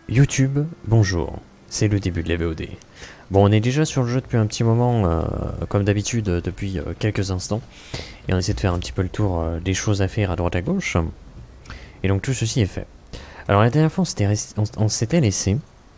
YouTube, bonjour, c'est le début de la VOD. Bon, on est déjà sur le jeu depuis un petit moment, comme d'habitude, depuis quelques instants. Et on essaie de faire un petit peu le tour des choses à faire à droite à gauche. Et donc tout ceci est fait. Alors la dernière fois, on s'était laissé...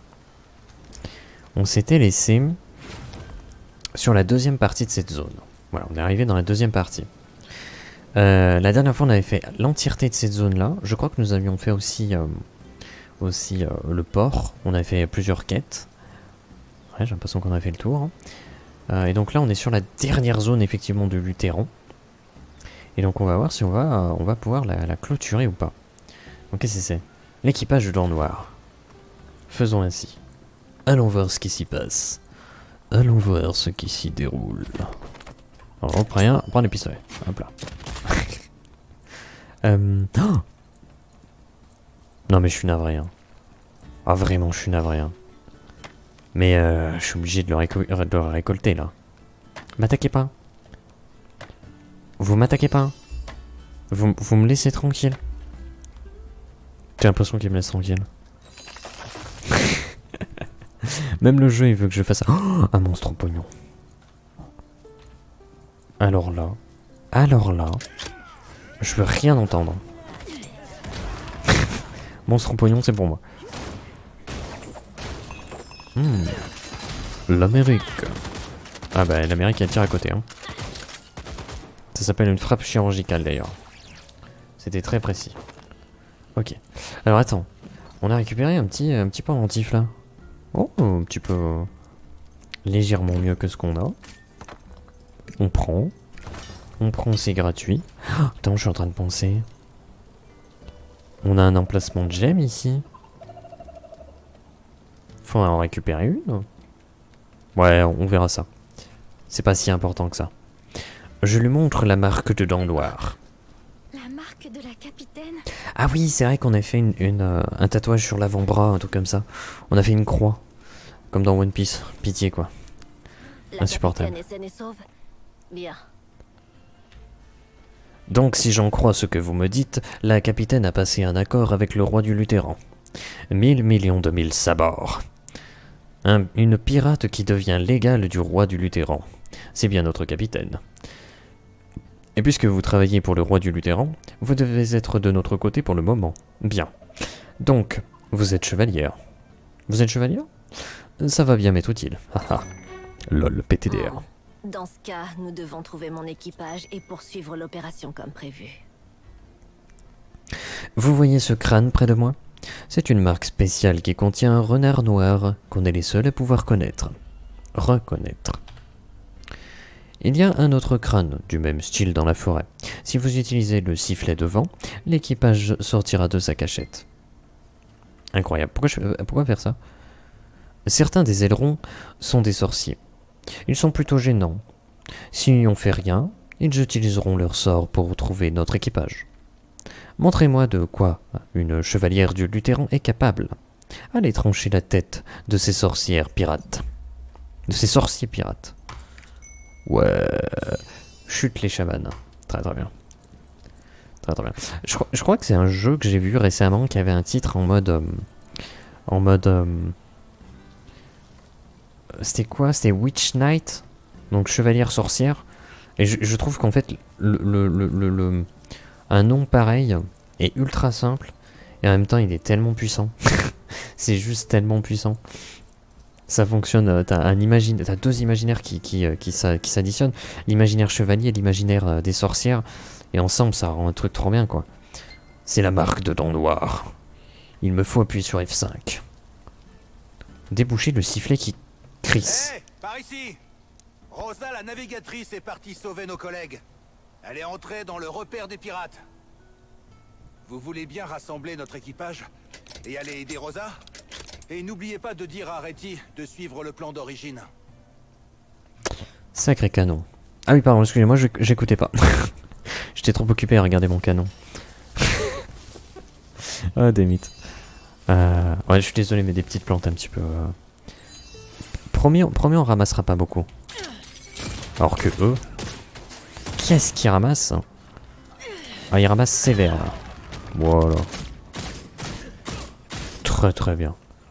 sur la deuxième partie de cette zone. Voilà, on est arrivé dans la deuxième partie. La dernière fois, on avait fait l'entièreté de cette zone-là. Je crois que nous avions fait aussi... le port, on a fait plusieurs quêtes. Ouais, j'ai l'impression qu'on a fait le tour. Et donc là on est sur la dernière zone effectivement de Lutéran. Et donc on va voir si on va pouvoir la clôturer ou pas. Donc qu'est-ce que c'est? L'équipage de Dents Noires. Faisons ainsi. Allons voir ce qui s'y passe. Allons voir ce qui s'y déroule. Alors on prend les pistolets. Hop là. Oh, non mais je suis navré hein. Ah vraiment je suis navré hein. Mais je suis obligé de le récolter là. M'attaquez pas. Vous m'attaquez pas. Vous me laissez tranquille. J'ai l'impression qu'il me laisse tranquille. Même le jeu il veut que je fasse ça. Oh, un monstre au pognon. Alors là. Je veux rien entendre. Monstre au pognon, c'est pour moi. L'Amérique. Ah bah l'Amérique elle tire à côté. Hein. Ça s'appelle une frappe chirurgicale d'ailleurs. C'était très précis. Ok. Alors attends. On a récupéré un petit pendentif là. Oh, un petit peu légèrement mieux que ce qu'on a. On prend, c'est gratuit. Oh, attends, je suis en train de penser. On a un emplacement de gemme ici. Faut en récupérer une. Ouais, on verra ça. C'est pas si important que ça. Je lui montre la marque de Dents Noires. La marque de la capitaine? Ah oui, c'est vrai qu'on a fait un tatouage sur l'avant-bras, un truc comme ça. On a fait une croix. Comme dans One Piece. Pitié quoi. Insupportable. La capitaine est saine et sauve? Bien. Donc si j'en crois ce que vous me dites, la capitaine a passé un accord avec le roi du Lutéran. 1000 millions de mille sabords. Une pirate qui devient légale du roi du Lutéran. C'est bien notre capitaine. Et puisque vous travaillez pour le roi du Lutéran, vous devez être de notre côté pour le moment. Bien. Donc, vous êtes chevalière. Vous êtes chevalière? Ça va bien m'être utile. Haha. Lol, PTDR. Dans ce cas, nous devons trouver mon équipage et poursuivre l'opération comme prévu. Vous voyez ce crâne près de moi? C'est une marque spéciale qui contient un renard noir qu'on est les seuls à pouvoir connaître. Reconnaître. Il y a un autre crâne du même style dans la forêt. Si vous utilisez le sifflet devant, l'équipage sortira de sa cachette. Incroyable. Pourquoi faire ça? Certains des ailerons sont des sorciers. Ils sont plutôt gênants. Si on fait rien, ils utiliseront leur sort pour trouver notre équipage. Montrez-moi de quoi une chevalière du Lutéran est capable. Allez trancher la tête de ces sorcières pirates. De ces sorciers pirates. Ouais. Chute les chamans. Très très bien. Très très bien. Je crois que c'est un jeu que j'ai vu récemment qui avait un titre en mode... c'était quoi? C'était Witch Knight? Donc chevalière sorcière. Et je trouve qu'en fait, un nom pareil est ultra simple. Et en même temps, il est tellement puissant. C'est juste tellement puissant. Ça fonctionne, t'as deux imaginaires qui s'additionnent. L'imaginaire chevalier et l'imaginaire des sorcières. Et ensemble, ça rend un truc trop bien, quoi. C'est la marque de Dents Noires. Il me faut appuyer sur F5. Déboucher le sifflet qui crisse. Hé, par ici! Rosa, la navigatrice, est partie sauver nos collègues. Elle est entrée dans le repère des pirates. Vous voulez bien rassembler notre équipage et aller aider Rosa? Et n'oubliez pas de dire à Reti de suivre le plan d'origine. Sacré canon. Ah oui, pardon, excusez-moi, j'écoutais pas. J'étais trop occupé à regarder mon canon. Ah, des mythes. Ouais, je suis désolé, mais des petites plantes un petit peu... Promis, on ramassera pas beaucoup. Alors que eux... Qu'est-ce qu'ils ramassent? Ah, ils ramassent sévère, là. Voilà. Très très bien.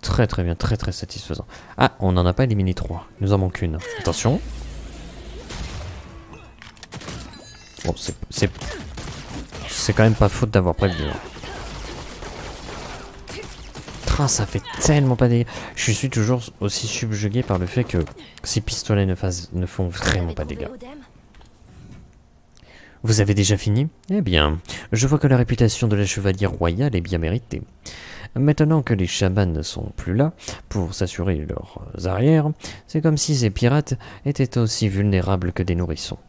très très bien, très très satisfaisant. Ah, on n'en a pas éliminé 3. Il nous en manque une. Attention. Bon, c'est quand même pas faute d'avoir prévenu. Ah, ça fait tellement pas dégâts. Je suis toujours aussi subjugué par le fait que ces pistolets ne font vraiment pas dégâts. Vous avez déjà fini? Eh bien, je vois que la réputation de la chevalière royale est bien méritée. Maintenant que les chamans ne sont plus là pour s'assurer leurs arrières, c'est comme si ces pirates étaient aussi vulnérables que des nourrissons.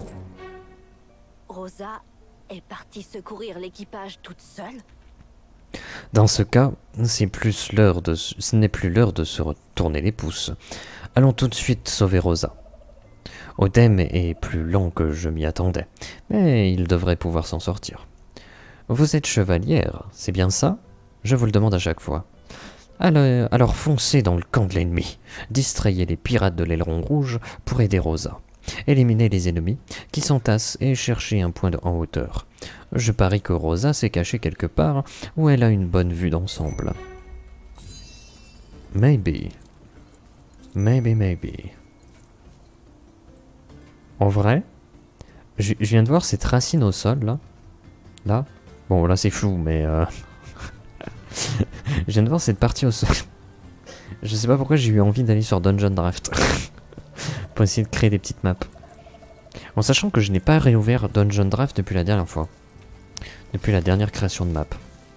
Rosa est partie secourir l'équipage toute seule? Dans ce cas, ce n'est plus l'heure de se retourner les pouces. Allons tout de suite sauver Rosa. Odem est plus lent que je m'y attendais, mais il devrait pouvoir s'en sortir. Vous êtes chevalière, c'est bien ça? Je vous le demande à chaque fois. Alors foncez dans le camp de l'ennemi, distrayez les pirates de l'aileron rouge pour aider Rosa. Éliminez les ennemis qui s'entassent et cherchez un point en hauteur. Je parie que Rosa s'est cachée quelque part où elle a une bonne vue d'ensemble. Maybe. Maybe. En vrai, je viens de voir cette racine au sol, là. Là. Bon, là c'est flou, mais... je viens de voir cette partie au sol. Je sais pas pourquoi j'ai eu envie d'aller sur Dungeon Draft. Pour essayer de créer des petites maps. En sachant que je n'ai pas réouvert Dungeon Draft depuis la dernière fois. Depuis la dernière création de map.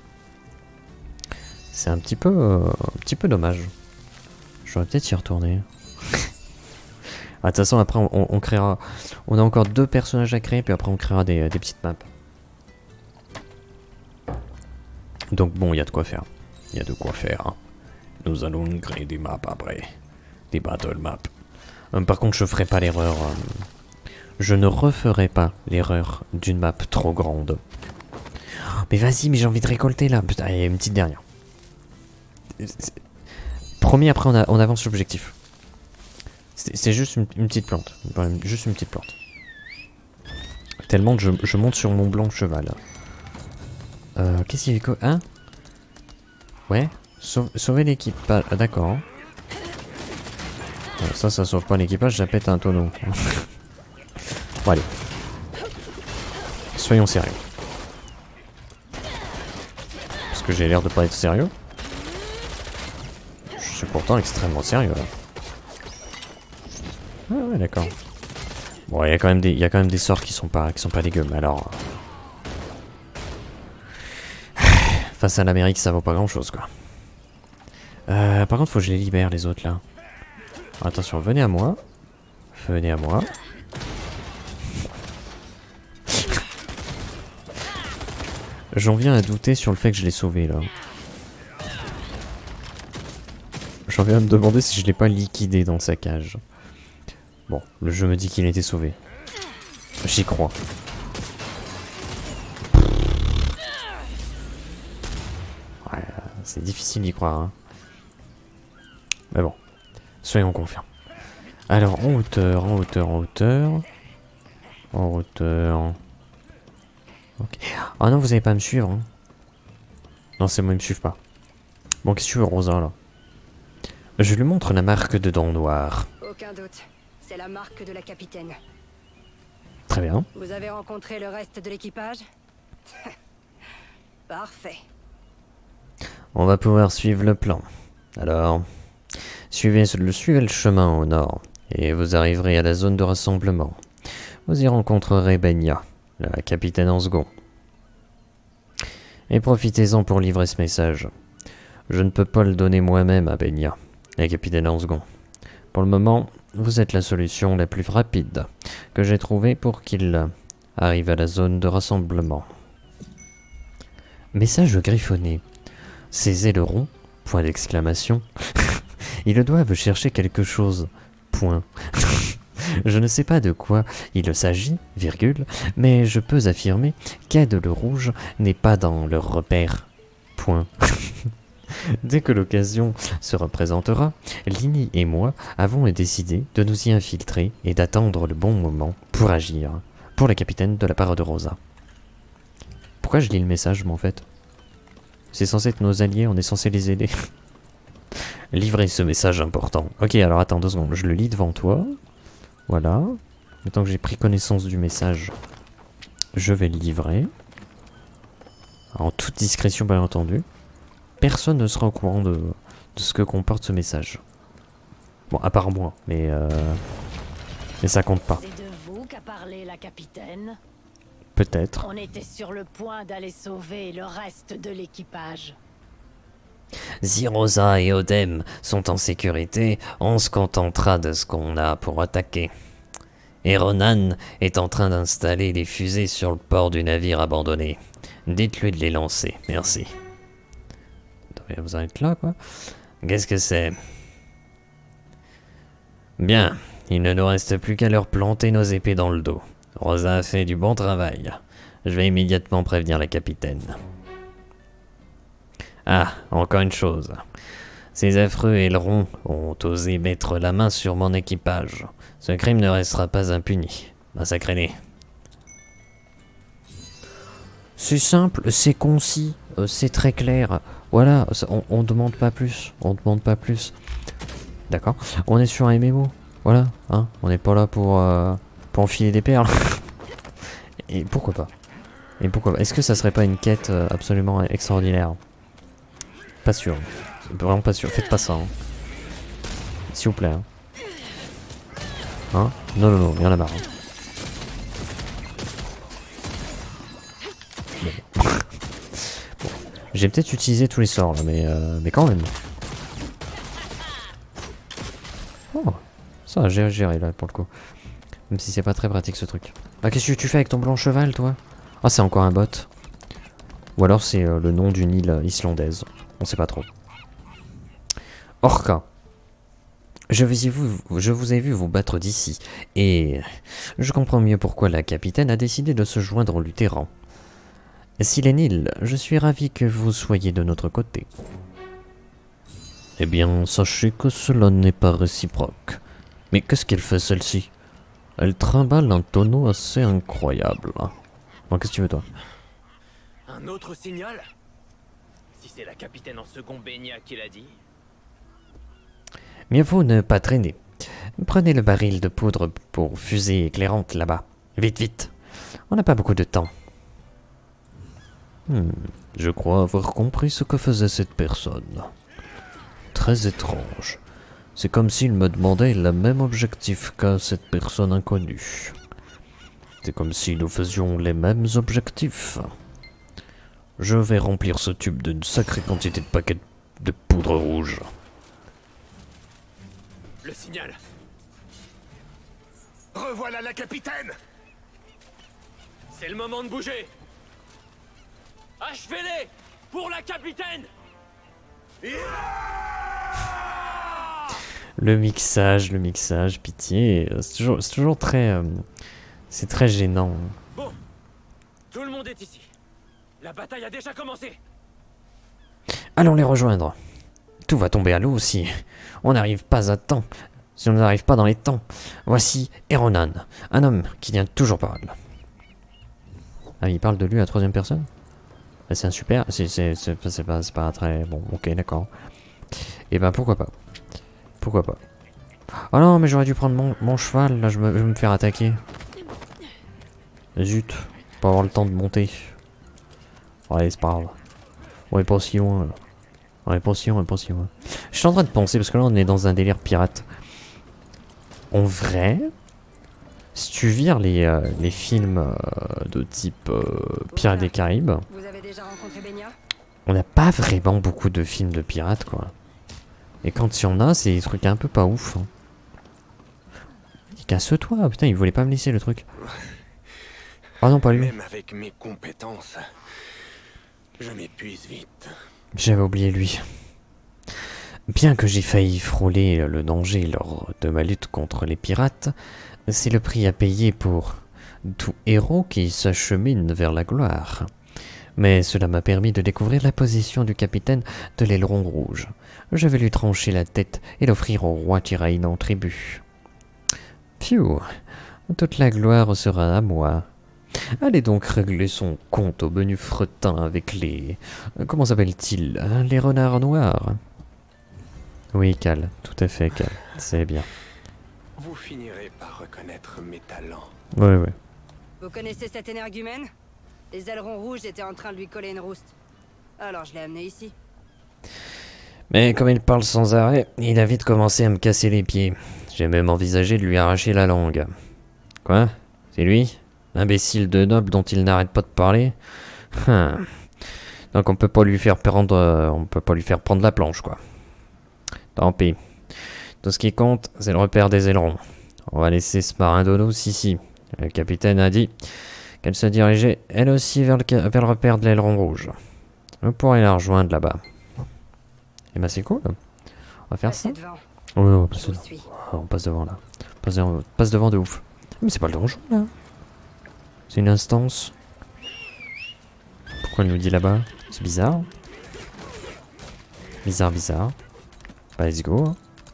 C'est un petit peu dommage. J'aurais peut-être y retourner. Ah, de toute façon, après, on créera... On a encore 2 personnages à créer, puis après, on créera des petites maps. Donc bon, il y a de quoi faire. Il y a de quoi faire. Hein. Nous allons créer des maps après. Des battle maps. Par contre, je ferai pas l'erreur... je ne referai pas l'erreur d'une map trop grande. Mais vas-y, mais j'ai envie de récolter là. Putain, il y a une petite dernière. Promis, après, on avance l'objectif. C'est juste une petite plante. Juste une petite plante. Tellement que je monte sur mon blanc cheval. Qu'est-ce qu'il y a? Hein? Ouais? Sauver l'équipage. Ah, d'accord. Ça sauve pas l'équipage, ça pète un tonneau. Bon, allez. Soyons sérieux. Parce que j'ai l'air de pas être sérieux. Je suis pourtant extrêmement sérieux là. Ah ouais, d'accord. Bon, il y a quand même des sorts qui sont pas dégueux, mais alors... Face à l'Amérique, ça vaut pas grand chose, quoi. Par contre, faut que je les libère, les autres, là. Attention, venez à moi. Venez à moi. J'en viens à douter sur le fait que je l'ai sauvé, là. J'en viens à me demander si je l'ai pas liquidé dans sa cage. Bon, le jeu me dit qu'il était sauvé. J'y crois. Ouais, c'est difficile d'y croire, hein. Mais bon, soyons confiants. Alors, en hauteur, en hauteur, en hauteur. En hauteur. Ok. Ah non, vous allez pas me suivre. Hein. Non, c'est moi, ils me suivent pas. Bon, qu'est-ce que tu veux, Rosa, là? Je lui montre la marque de dents noires. Aucun doute. C'est la marque de la capitaine. Très bien. Vous avez rencontré le reste de l'équipage? Parfait. On va pouvoir suivre le plan. Alors, suivez le chemin au nord, et vous arriverez à la zone de rassemblement. Vous y rencontrerez Benya, la capitaine en second. Et profitez-en pour livrer ce message. Je ne peux pas le donner moi-même à Benya, la capitaine en second. Pour le moment, vous êtes la solution la plus rapide que j'ai trouvée pour qu'il arrive à la zone de rassemblement. Message griffonné. Ces ailerons, point d'exclamation. Ils doivent chercher quelque chose, point. Je ne sais pas de quoi il s'agit, virgule, mais je peux affirmer qu'Aide le Rouge n'est pas dans leur repère, point. Dès que l'occasion se représentera, Lini et moi avons décidé de nous y infiltrer et d'attendre le bon moment pour agir, pour la capitaine de la part de Rosa. Pourquoi je lis le message, moi, en fait? C'est censé être nos alliés, on est censé les aider. Livrer ce message important. Ok, alors attends 2 secondes. Je le lis devant toi. Voilà. Maintenant que j'ai pris connaissance du message, je vais le livrer. En toute discrétion, bien entendu. Personne ne sera au courant de ce que comporte ce message. Bon, à part moi, mais ça compte pas. C'est de vous qu'a parlé la capitaine. Peut-être. On était sur le point d'aller sauver le reste de l'équipage. Si Rosa et Odem sont en sécurité, on se contentera de ce qu'on a pour attaquer. Et Ronan est en train d'installer les fusées sur le port du navire abandonné. Dites-lui de les lancer, merci. Vous en êtes là, quoi? Qu'est-ce que c'est? Bien, il ne nous reste plus qu'à leur planter nos épées dans le dos. Rosa a fait du bon travail. Je vais immédiatement prévenir la capitaine. Ah, encore une chose. Ces affreux ailerons ont osé mettre la main sur mon équipage. Ce crime ne restera pas impuni. Massacrez-les. C'est simple, c'est concis, c'est très clair. Voilà, on demande pas plus. On demande pas plus. D'accord. On est sur un MMO. Voilà, hein. On n'est pas là pour enfiler des perles. Et pourquoi pas? Et pourquoi pas? Est-ce que ça serait pas une quête absolument extraordinaire? Pas sûr. Vraiment pas sûr. Faites pas ça. Hein. S'il vous plaît. Hein. Hein? Non, non, non, il y en a marre. Hein. Bon. Bon. J'ai peut-être utilisé tous les sorts là, mais quand même. Oh, ça j'ai géré là pour le coup. Même si c'est pas très pratique ce truc. Ah, qu'est-ce que tu fais avec ton blanc cheval, toi? Ah, c'est encore un bot. Ou alors c'est le nom d'une île islandaise. On sait pas trop. Orca. Je vous ai vu vous battre d'ici. Et je comprends mieux pourquoi la capitaine a décidé de se joindre au Lutheran. Silenil, je suis ravi que vous soyez de notre côté. Eh bien, sachez que cela n'est pas réciproque. Mais qu'est-ce qu'elle fait celle-ci? Elle trimballe un tonneau assez incroyable. Bon, qu'est-ce que tu veux, toi? Un autre signal? Si c'est la capitaine en second baignat qui l'a dit. Mieux vaut ne pas traîner. Prenez le baril de poudre pour fusée éclairante là-bas. Vite, vite. On n'a pas beaucoup de temps. Je crois avoir compris ce que faisait cette personne. Très étrange. C'est comme s'il me demandait le même objectif qu'à cette personne inconnue. C'est comme si nous faisions les mêmes objectifs. Je vais remplir ce tube d'une sacrée quantité de paquets de poudre rouge. Le signal. Revoilà la capitaine. C'est le moment de bouger. Achevez-les pour la capitaine. Le mixage, pitié. C'est toujours très... c'est très gênant. Bon, tout le monde est ici. La bataille a déjà commencé. Allons les rejoindre. Tout va tomber à l'eau aussi. On n'arrive pas à temps. Si on n'arrive pas dans les temps. Voici Eronan, un homme qui vient toujours par là. Ah, il parle de lui à la troisième personne? C'est un super... C'est pas très... Bon, ok, d'accord. Et ben, pourquoi pas. Pourquoi pas. Oh non, mais j'aurais dû prendre mon cheval, là, je vais me faire attaquer. Zut, pas avoir le temps de monter. Ouais, c'est pas grave. On est pas si loin, là. On est pas si loin. Je suis en train de penser, parce que là, on est dans un délire pirate. En vrai, si tu vires les films de type Pirates des Caraïbes, Vous avez déjà rencontré Benya? on n'a pas vraiment beaucoup de films de pirates, quoi. Et quand il y en a, c'est des trucs un peu pas ouf. Hein. Casse-toi, putain, il voulait pas me laisser le truc. Ah non, pas lui. Même avec mes compétences, je m'épuise vite. J'avais oublié lui. Bien que j'ai failli frôler le danger lors de ma lutte contre les pirates, c'est le prix à payer pour tout héros qui s'achemine vers la gloire. Mais cela m'a permis de découvrir la position du capitaine de l'aileron rouge. Je vais lui trancher la tête et l'offrir au roi Tyraïn en tribut. Pfiou, toute la gloire sera à moi. Allez donc régler son compte au menu fretin avec les... Comment s'appelle-t-il? Les renards noirs. Oui, Cal, tout à fait, Cal. C'est bien. Vous finirez par reconnaître mes talents. Ouais, ouais. Vous connaissez cet énergumène? Les ailerons rouges étaient en train de lui coller une rouste. Alors je l'ai amené ici. Mais comme il parle sans arrêt, il a vite commencé à me casser les pieds. J'ai même envisagé de lui arracher la langue. Quoi? C'est lui? L'imbécile de Noble dont il n'arrête pas de parler? Donc on peut pas lui faire prendre la planche, quoi. Tant pis. Tout ce qui compte, c'est le repère des ailerons. On va laisser ce marin d'eau douce ici. Le capitaine a dit qu'elle se dirigeait elle aussi vers le repère de l'aileron rouge. On pourrait la rejoindre là-bas. Et bah c'est cool. On va faire ça. Passez devant. Oui, on va Je passer vous suis. on passe devant là. Passe devant de ouf. Mais c'est pas le donjon là. C'est une instance. Pourquoi elle nous dit là-bas? C'est bizarre. Bizarre. Bah let's go.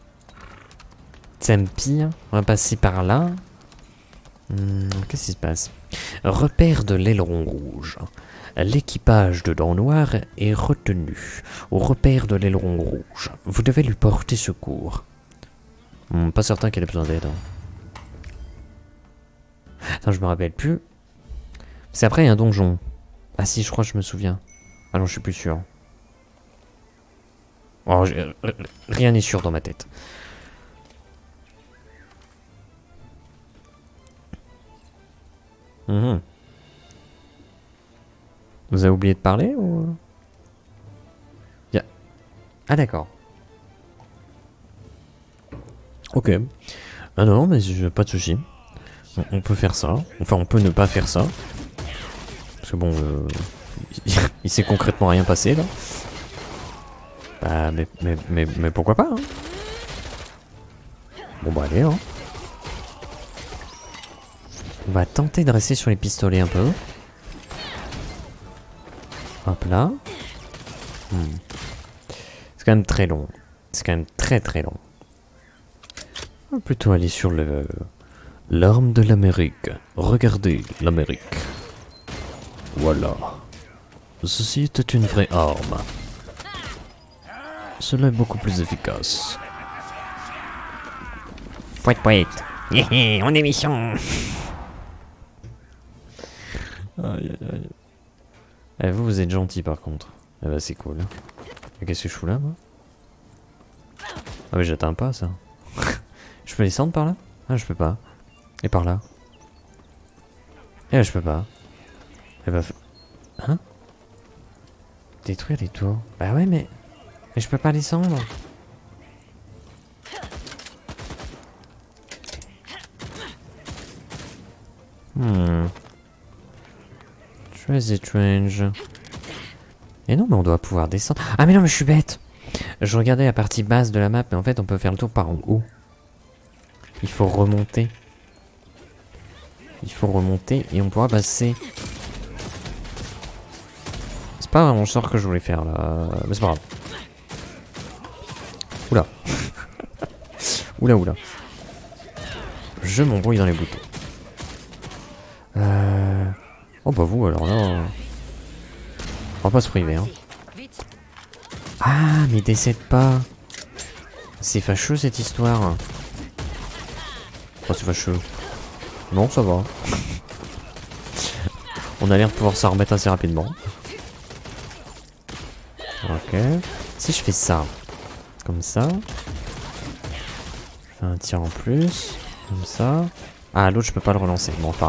Tempi, on va passer par là. Qu'est-ce qui se passe? Repère de l'aileron rouge. L'équipage de Dents Noires est retenu au repère de l'aileron rouge. Vous devez lui porter secours. Pas certain qu'elle ait besoin d'aide. Attends, je me rappelle plus. C'est après il y a un donjon. Ah si, je crois que je me souviens. Ah non, je suis plus sûr. Oh, rien n'est sûr dans ma tête. Vous avez oublié de parler ou... Ah d'accord. Ok. Ah non, mais pas de souci. On peut faire ça. Enfin, on peut ne pas faire ça. Parce que bon, il s'est concrètement rien passé là. Bah, mais pourquoi pas hein. Bon bah allez hein. On va tenter de rester sur les pistolets un peu. Hop là. C'est quand même très long. C'est quand même très long. On va plutôt aller sur l'arme de l'Amérique. Regardez l'Amérique. Voilà. Ceci était une vraie arme. Cela est beaucoup plus efficace. Pouet. On est méchant. Aïe. Eh, vous êtes gentil par contre. Eh bah c'est cool. Et qu'est-ce que je fous là moi? Ah mais j'atteins pas ça. Je peux descendre par là? Ah je peux pas. Et par là? Eh je peux pas. Eh bah... Hein? Détruire les tours? Bah ouais mais je peux pas descendre. Très étrange. Et non mais on doit pouvoir descendre. Ah mais non mais je suis bête. Je regardais la partie basse de la map mais en fait on peut faire le tour par en haut. Il faut remonter. Et on pourra passer. C'est pas vraiment le sort que je voulais faire là. Mais c'est pas grave. Oula. Oula. Je m'embrouille dans les boutons. Oh bah vous alors là... On va pas se priver hein. Ah mais décède pas. C'est fâcheux cette histoire. Oh c'est fâcheux. Non ça va. On a l'air de pouvoir s'en remettre assez rapidement. Ok. Si je fais ça. Comme ça. Je fais un tir en plus. Comme ça. Ah l'autre je peux pas le relancer. Bon enfin.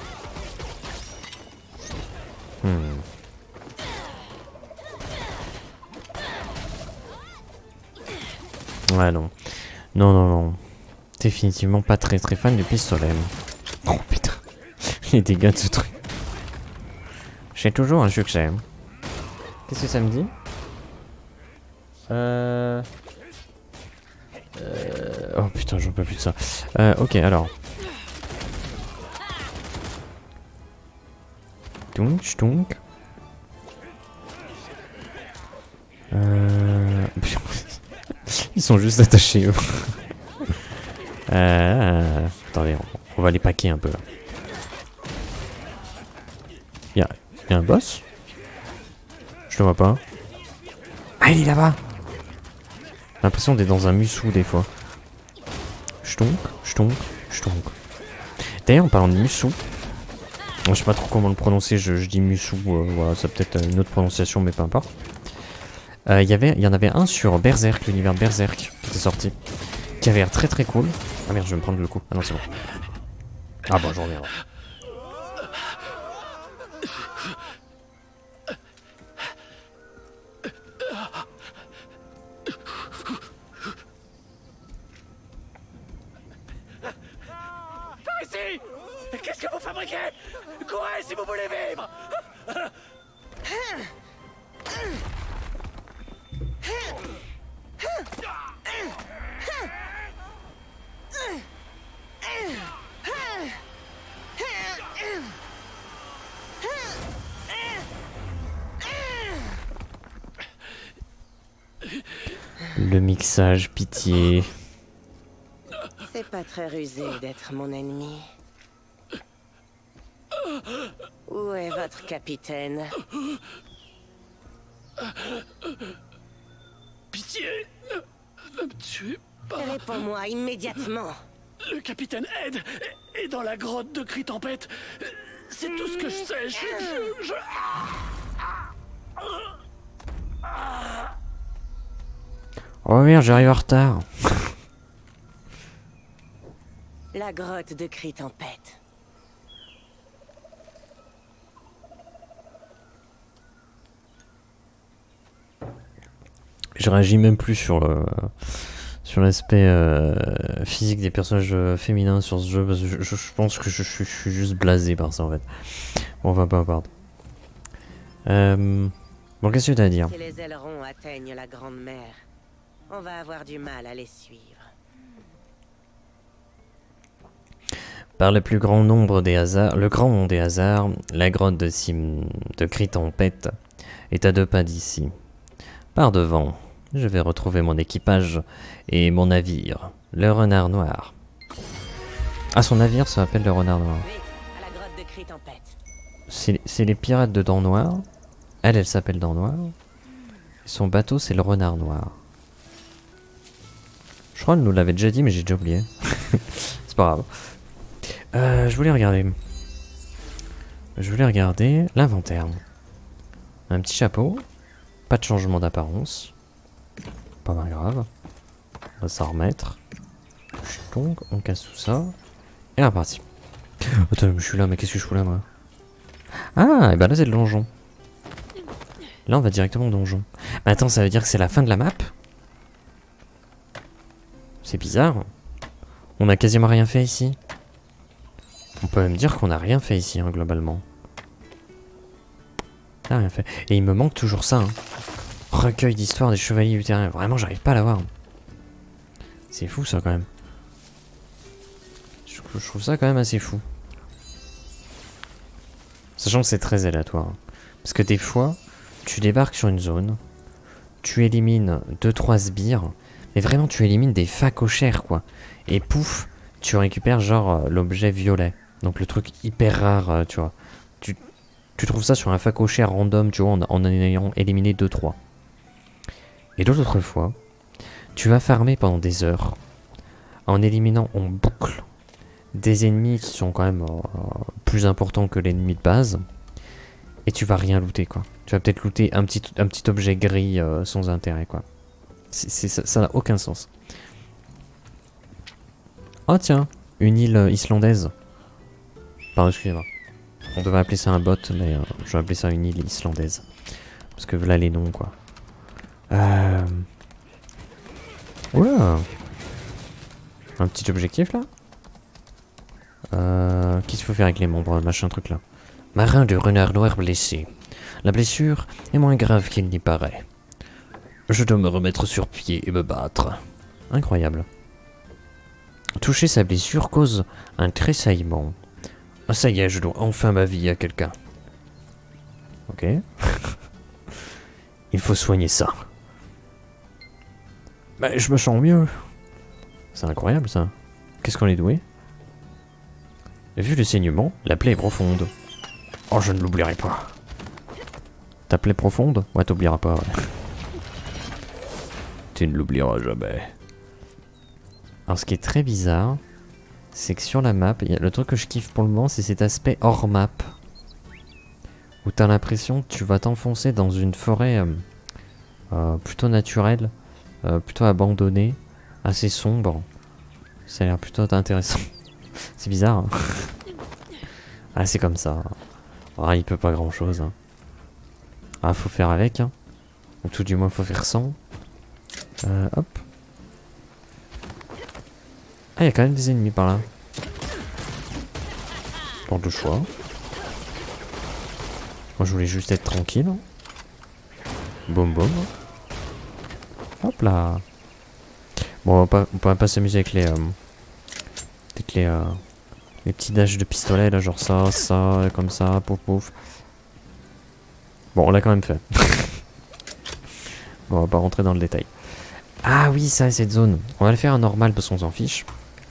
Ouais non. Non. Définitivement pas très fan du pistolet. Oh putain. Les dégâts de ce truc. J'ai toujours un succès. Qu'est-ce que ça me dit? Oh putain j'en peux plus de ça. Ok alors. Tunk. Ils sont juste attachés eux. Attendez, on va les paquer un peu là. Y'a un boss? Je le vois pas. Ah il est là-bas. l'impression d'être dans un musou des fois. Chtonk, chtonk, chtonk. D'ailleurs, en parlant de musou, je sais pas trop comment le prononcer, je dis musou, voilà, ça peut-être une autre prononciation, mais peu importe. Il y en avait un sur Berserk, l'univers Berserk, qui était sorti, qui avait l'air très très cool. Ah merde, je vais me prendre le coup. Ah non, c'est bon. Ah bon, j'en reviens. Par ici! Qu'est-ce que vous fabriquez? Courez si vous voulez vivre! Le mixage, pitié. C'est pas très rusé d'être mon ennemi. Où est votre capitaine? Pitié! Ne me tuez pas! Réponds-moi immédiatement. Le capitaine Ed est dans la grotte de Cri Tempête. C'est tout ce que je sais. Oh merde, j'arrive en retard. La grotte de Cri Tempête. Je réagis même plus sur le l'aspect physique des personnages féminins sur ce jeu parce que je pense que je suis juste blasé par ça en fait. Bon, on va pas pardon. Bon, qu'est-ce que tu as à dire? Si les ailerons atteignent la grande mer, on va avoir du mal à les suivre. Par le plus grand nombre des hasards, le grand nom des hasards, la grotte de Cri Tempête est à 2 pas d'ici. Par devant, je vais retrouver mon équipage et mon navire, le Renard Noir. Ah, son navire s'appelle le Renard Noir. Vite, à la grotte de Cri Tempête. C'est les pirates de Dents Noires. Elle s'appelle Dents Noires. Son bateau, c'est le Renard Noir. Je crois qu'elle nous l'avait déjà dit, mais j'ai déjà oublié. C'est pas grave. Je voulais regarder l'inventaire. Un petit chapeau. Pas de changement d'apparence. Pas mal grave. On va s'en remettre. Donc, on casse tout ça. Et reparti. Attends, je suis là, mais qu'est-ce que je fous là, moi? Ah, et ben là, c'est le donjon. Là, on va directement au donjon. Mais attends, ça veut dire que c'est la fin de la map? C'est bizarre. On a quasiment rien fait ici. On peut même dire qu'on a rien fait ici, hein, globalement. On a rien fait. Et il me manque toujours ça, hein. Recueil d'histoire des chevaliers du terrain. Vraiment, j'arrive pas à l'avoir. C'est fou, ça, quand même. Je trouve ça quand même assez fou. Sachant que c'est très aléatoire. Hein. Parce que des fois, tu débarques sur une zone, tu élimines 2-3 sbires, mais vraiment, tu élimines des facochères, quoi. Et pouf, tu récupères, genre, l'objet violet. Donc le truc hyper rare, tu vois. Tu trouves ça sur un facochère random, tu vois, en ayant éliminé 2-3. Et d'autres fois, tu vas farmer pendant des heures, en éliminant en boucle des ennemis qui sont quand même plus importants que l'ennemi de base, et tu vas rien looter, quoi. Tu vas peut-être looter un petit objet gris sans intérêt, quoi. Ça n'a aucun sens. Oh tiens, une île islandaise. Pardon, excusez-moi. On devait appeler ça un bot, mais je vais appeler ça une île islandaise. Parce que voilà les noms, quoi. Oula. Un petit objectif, là. Qu'est-ce qu'il faut faire avec les membres, machin truc, là. Marin de Renard Noir blessé. La blessure est moins grave qu'il n'y paraît. Je dois me remettre sur pied et me battre. Incroyable. Toucher sa blessure cause un tressaillement. Ah, ça y est, je dois enfin ma vie à quelqu'un. Ok. Il faut soigner ça. Bah, je me sens mieux. C'est incroyable, ça. Qu'est-ce qu'on est doué? Vu le saignement, la plaie est profonde. Oh, je ne l'oublierai pas. Ta plaie profonde? Ouais, t'oublieras pas, ouais. Tu ne l'oublieras jamais. Alors ce qui est très bizarre, c'est que sur la map, le truc que je kiffe pour le moment, c'est cet aspect hors map. Où t'as l'impression que tu vas t'enfoncer dans une forêt plutôt naturelle, plutôt abandonnée, assez sombre. Ça a l'air plutôt intéressant. C'est bizarre, hein. Ah, c'est comme ça. Ah, il peut pas grand chose. Hein. Ah, faut faire avec. Hein. Ou tout du moins, faut faire sans. Hop. Ah, il y a quand même des ennemis par là. Pas de choix. Moi, je voulais juste être tranquille. Boum, boum. Hop là. Bon, on pourra pas s'amuser avec les petits dashs de pistolet, là, genre ça, comme ça, pouf, pouf. Bon, on l'a quand même fait. Bon, on va pas rentrer dans le détail. Ah oui, ça, cette zone. On va le faire en normal parce qu'on s'en fiche.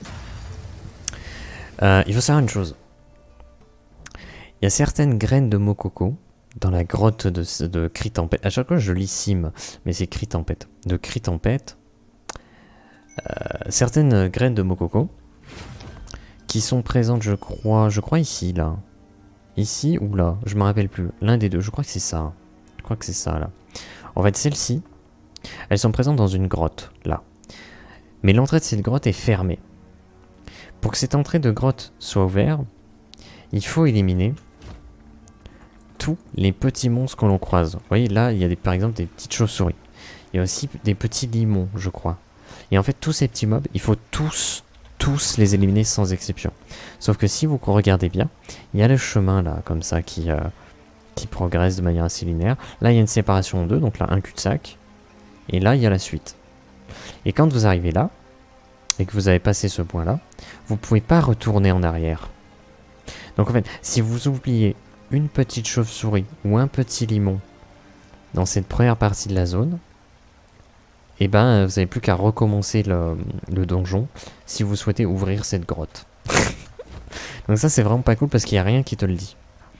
Il faut savoir une chose. Il y a certaines graines de Mokoko dans la grotte de Cri Tempête. À chaque fois, je lis Sim, mais c'est Cri Tempête. De Cri Tempête. Certaines graines de Mokoko qui sont présentes, je crois ici, là. Ici ou là, je me rappelle plus. L'un des deux, je crois que c'est ça. Je crois que c'est ça, là. En fait, celles-ci, elles sont présentes dans une grotte, là. Mais l'entrée de cette grotte est fermée. Pour que cette entrée de grotte soit ouverte, il faut éliminer tous les petits monstres que l'on croise. Vous voyez, là, il y a par exemple des petites chauves-souris. Il y a aussi des petits limons, je crois. Et en fait, tous ces petits mobs, il faut tous les éliminer sans exception. Sauf que si vous regardez bien, il y a le chemin là, comme ça, qui progresse de manière assez linéaire. Là, il y a une séparation en deux, donc là, un cul-de-sac. Et là, il y a la suite. Et quand vous arrivez là, et que vous avez passé ce point-là, vous ne pouvez pas retourner en arrière. Donc en fait, si vous oubliez une petite chauve-souris ou un petit limon dans cette première partie de la zone, et ben vous n'avez plus qu'à recommencer le donjon si vous souhaitez ouvrir cette grotte. Donc ça c'est vraiment pas cool parce qu'il n'y a rien qui te le dit.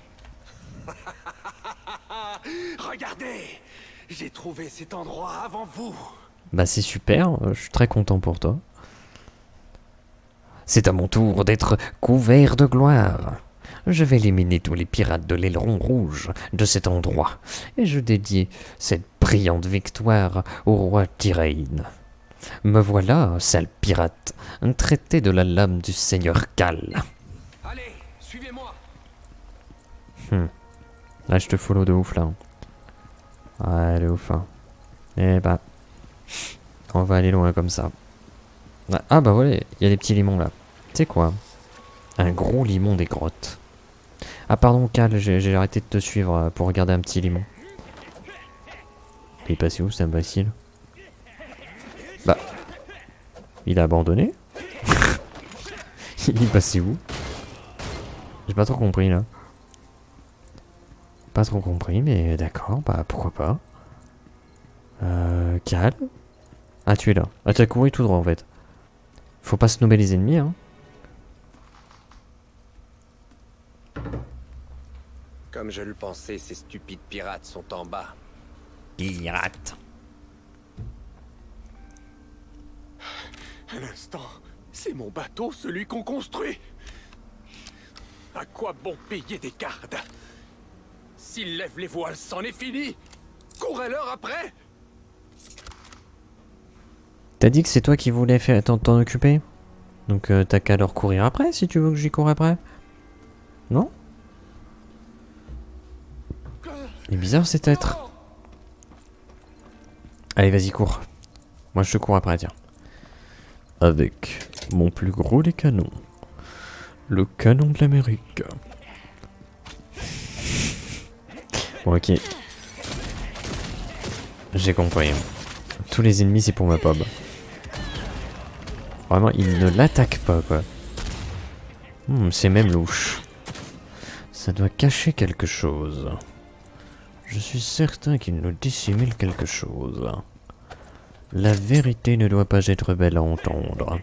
Regardez, j'ai trouvé cet endroit avant vous. Bah c'est super, je suis très content pour toi. C'est à mon tour d'être couvert de gloire. Je vais éliminer tous les pirates de l'aileron rouge de cet endroit, et je dédie cette brillante victoire au roi Tyrain. Me voilà, sale pirate, traité de la lame du seigneur Cal. Allez, suivez-moi. Là, je te follow de ouf, là. Ouais, de ouf, hein. Eh bah, on va aller loin comme ça. Ah bah voilà, il y a des petits limons, là. Tu sais quoi? Un gros limon des grottes. Ah pardon Cal, j'ai arrêté de te suivre pour regarder un petit limon. Il est passé où cet imbécile? Bah, il a abandonné. Il est passé où? J'ai pas trop compris là. Pas trop compris, mais d'accord, bah pourquoi pas. Cal? Ah tu es là. Ah t'as couru tout droit en fait. Faut pas snobber les ennemis hein. Comme je le pensais, ces stupides pirates sont en bas. Pirate. Un instant, c'est mon bateau, celui qu'on construit. À quoi bon payer des gardes? S'ils lèvent les voiles, c'en est fini. Courez-leur après. T'as dit que c'est toi qui voulais t'en occuper? Donc t'as qu'à leur courir après si tu veux que j'y cours après. Non? Il est bizarre cet être. Allez vas-y cours. Moi je te cours après tiens. Avec mon plus gros des canons. Le canon de l'Amérique. Bon ok. J'ai compris. Tous les ennemis c'est pour ma pub. Vraiment ils ne l'attaquent pas quoi. C'est même louche. Ça doit cacher quelque chose. Je suis certain qu'il nous dissimule quelque chose. La vérité ne doit pas être belle à entendre.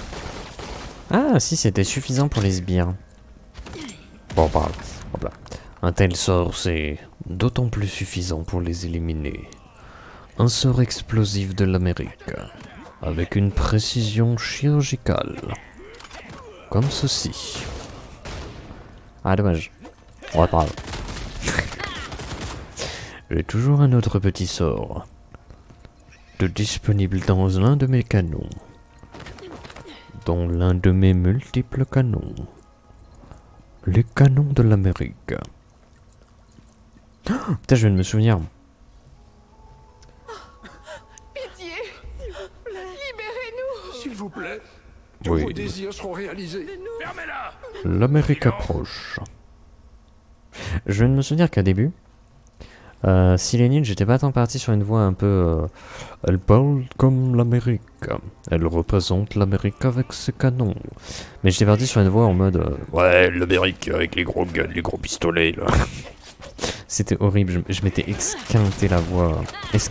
Ah si c'était suffisant pour les sbires. Bon, hop là. Un tel sort, c'est d'autant plus suffisant pour les éliminer. Un sort explosif de l'Amérique, avec une précision chirurgicale. Comme ceci. Ah, dommage. Ouais, pas grave. J'ai toujours un autre petit sort. De disponible dans l'un de mes canons. Dans l'un de mes multiples canons. Les canons de l'Amérique. Oh, putain, je viens de me souvenir. Pitié, libérez-nous. S'il vous plaît, tous Oui. vos désirs seront réalisés. Fermez-la! L'Amérique approche. Je viens de me souvenir qu'à début, Silene, j'étais pas tant parti sur une voix un peu... elle parle comme l'Amérique. Elle représente l'Amérique avec ses canons. Mais j'étais parti sur une voix en mode... ouais, l'Amérique avec les gros guns, les gros pistolets, là. C'était horrible, je m'étais esquinté la voix.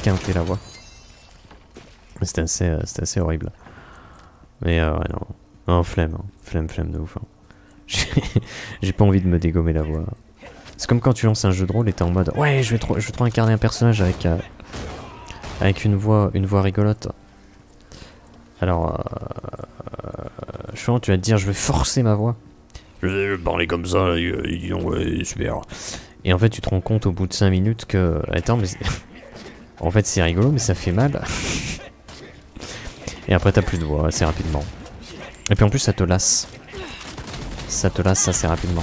C'était assez horrible. Mais ouais, non. Non, flemme, hein. Flemme de ouf. Hein. J'ai pas envie de me dégommer la voix. C'est comme quand tu lances un jeu de rôle et t'es en mode ouais, je vais trop incarner un personnage avec une voix rigolote. Alors, je pense tu vas te dire je vais forcer ma voix. Je vais parler comme ça, ils disent ouais, super. Et en fait, tu te rends compte au bout de 5 minutes que attends, mais en fait, c'est rigolo, mais ça fait mal. Et après, t'as plus de voix assez rapidement. Et puis en plus, ça te lasse. Ça te lasse assez rapidement.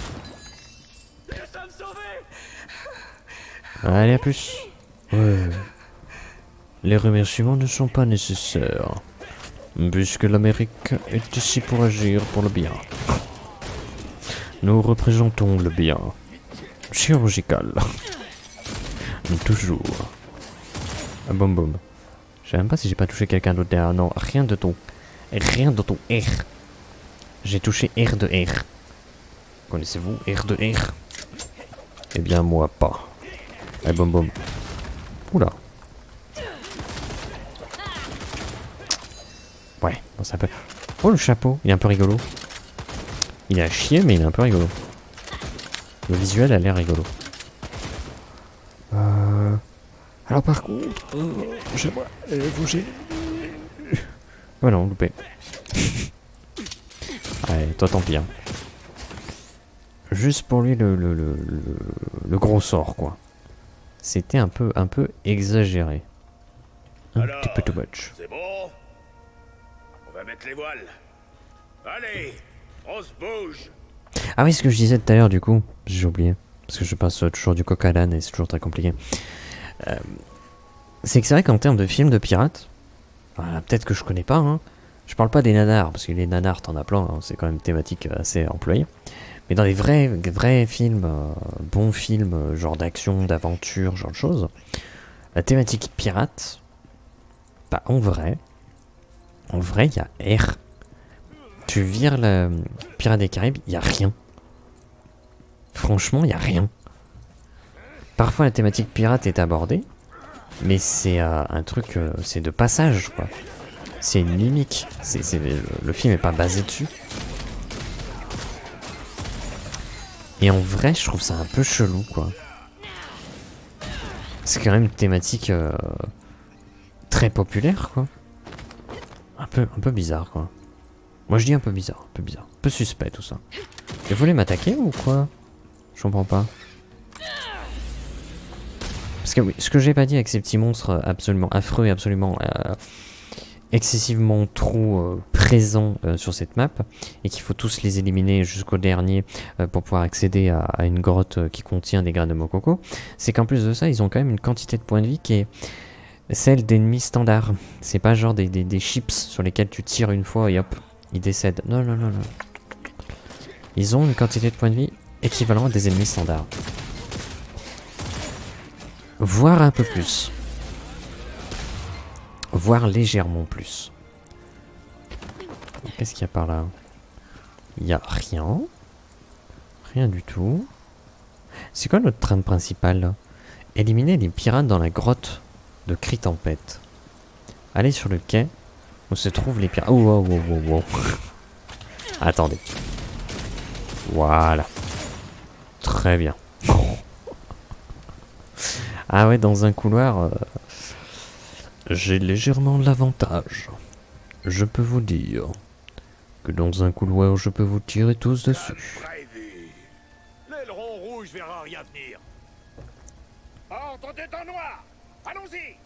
Allez, à plus. Ouais. Les remerciements ne sont pas nécessaires. Puisque l'Amérique est ici pour agir pour le bien. Nous représentons le bien. Chirurgical. Toujours. Ah, boum boum. Je sais même pas si j'ai pas touché quelqu'un d'autre derrière. Non, rien de tout. Rien de tout. R. J'ai touché R de R. Connaissez-vous R de R? Eh bien, moi pas. Allez, boum boum. Oula. Ouais, bon, ça peut... Oh, le chapeau, il est un peu rigolo. Il est à chier, mais il est un peu rigolo. Le visuel a l'air rigolo. Alors par contre, j'aimerais bouger. Oh non, loupé. Allez, toi tant pis. Hein. Juste pour lui le gros sort quoi. C'était un peu exagéré. Un petit peu too much. C'est bon? On va mettre les voiles. Allez, on se bouge. Ah oui, ce que je disais tout à l'heure du coup, j'ai oublié. Parce que je passe toujours du coq à l'âne et c'est toujours très compliqué. C'est que c'est vrai qu'en termes de films de pirates, peut-être que je connais pas, hein. Je parle pas des nanars, parce que les nanars t'en as plein, hein, c'est quand même une thématique assez employée. Mais dans les vrais films, bons films, genre d'action, d'aventure, genre de choses, la thématique pirate, bah en vrai, il y a R. Tu vires le Pirate des Caraïbes, il y a rien. Franchement, il y a rien. Parfois la thématique pirate est abordée, mais c'est un truc, c'est de passage quoi. C'est une mimique. Le film est pas basé dessus. Et en vrai, je trouve ça un peu chelou quoi. C'est quand même une thématique très populaire quoi. Un peu bizarre quoi. Moi je dis un peu bizarre, un peu suspect tout ça. Et vous voulez m'attaquer ou quoi? Je comprends pas. Parce que oui, ce que j'ai pas dit avec ces petits monstres absolument affreux et absolument excessivement trop présents sur cette map, et qu'il faut tous les éliminer jusqu'au dernier pour pouvoir accéder à une grotte qui contient des graines de Mokoko, c'est qu'en plus de ça, ils ont quand même une quantité de points de vie qui est celle d'ennemis standards. C'est pas genre des chips sur lesquels tu tires une fois et hop, ils décèdent. Non, non, non, non. Ils ont une quantité de points de vie équivalente à des ennemis standards. Voire un peu plus. Voire légèrement plus. Qu'est-ce qu'il y a par là? Il n'y a rien. Rien du tout. C'est quoi notre trame principale là? Éliminer les pirates dans la grotte de Cri Tempête. Aller sur le quai où se trouvent les pirates. Oh, wow, wow, wow, wow. Attendez. Voilà. Très bien. Ah ouais, dans un couloir, j'ai légèrement l'avantage. Je peux vous dire que dans un couloir, je peux vous tirer tous dessus. L'aileron rouge verra rien venir. Ordre de dents noirs. Allons-y.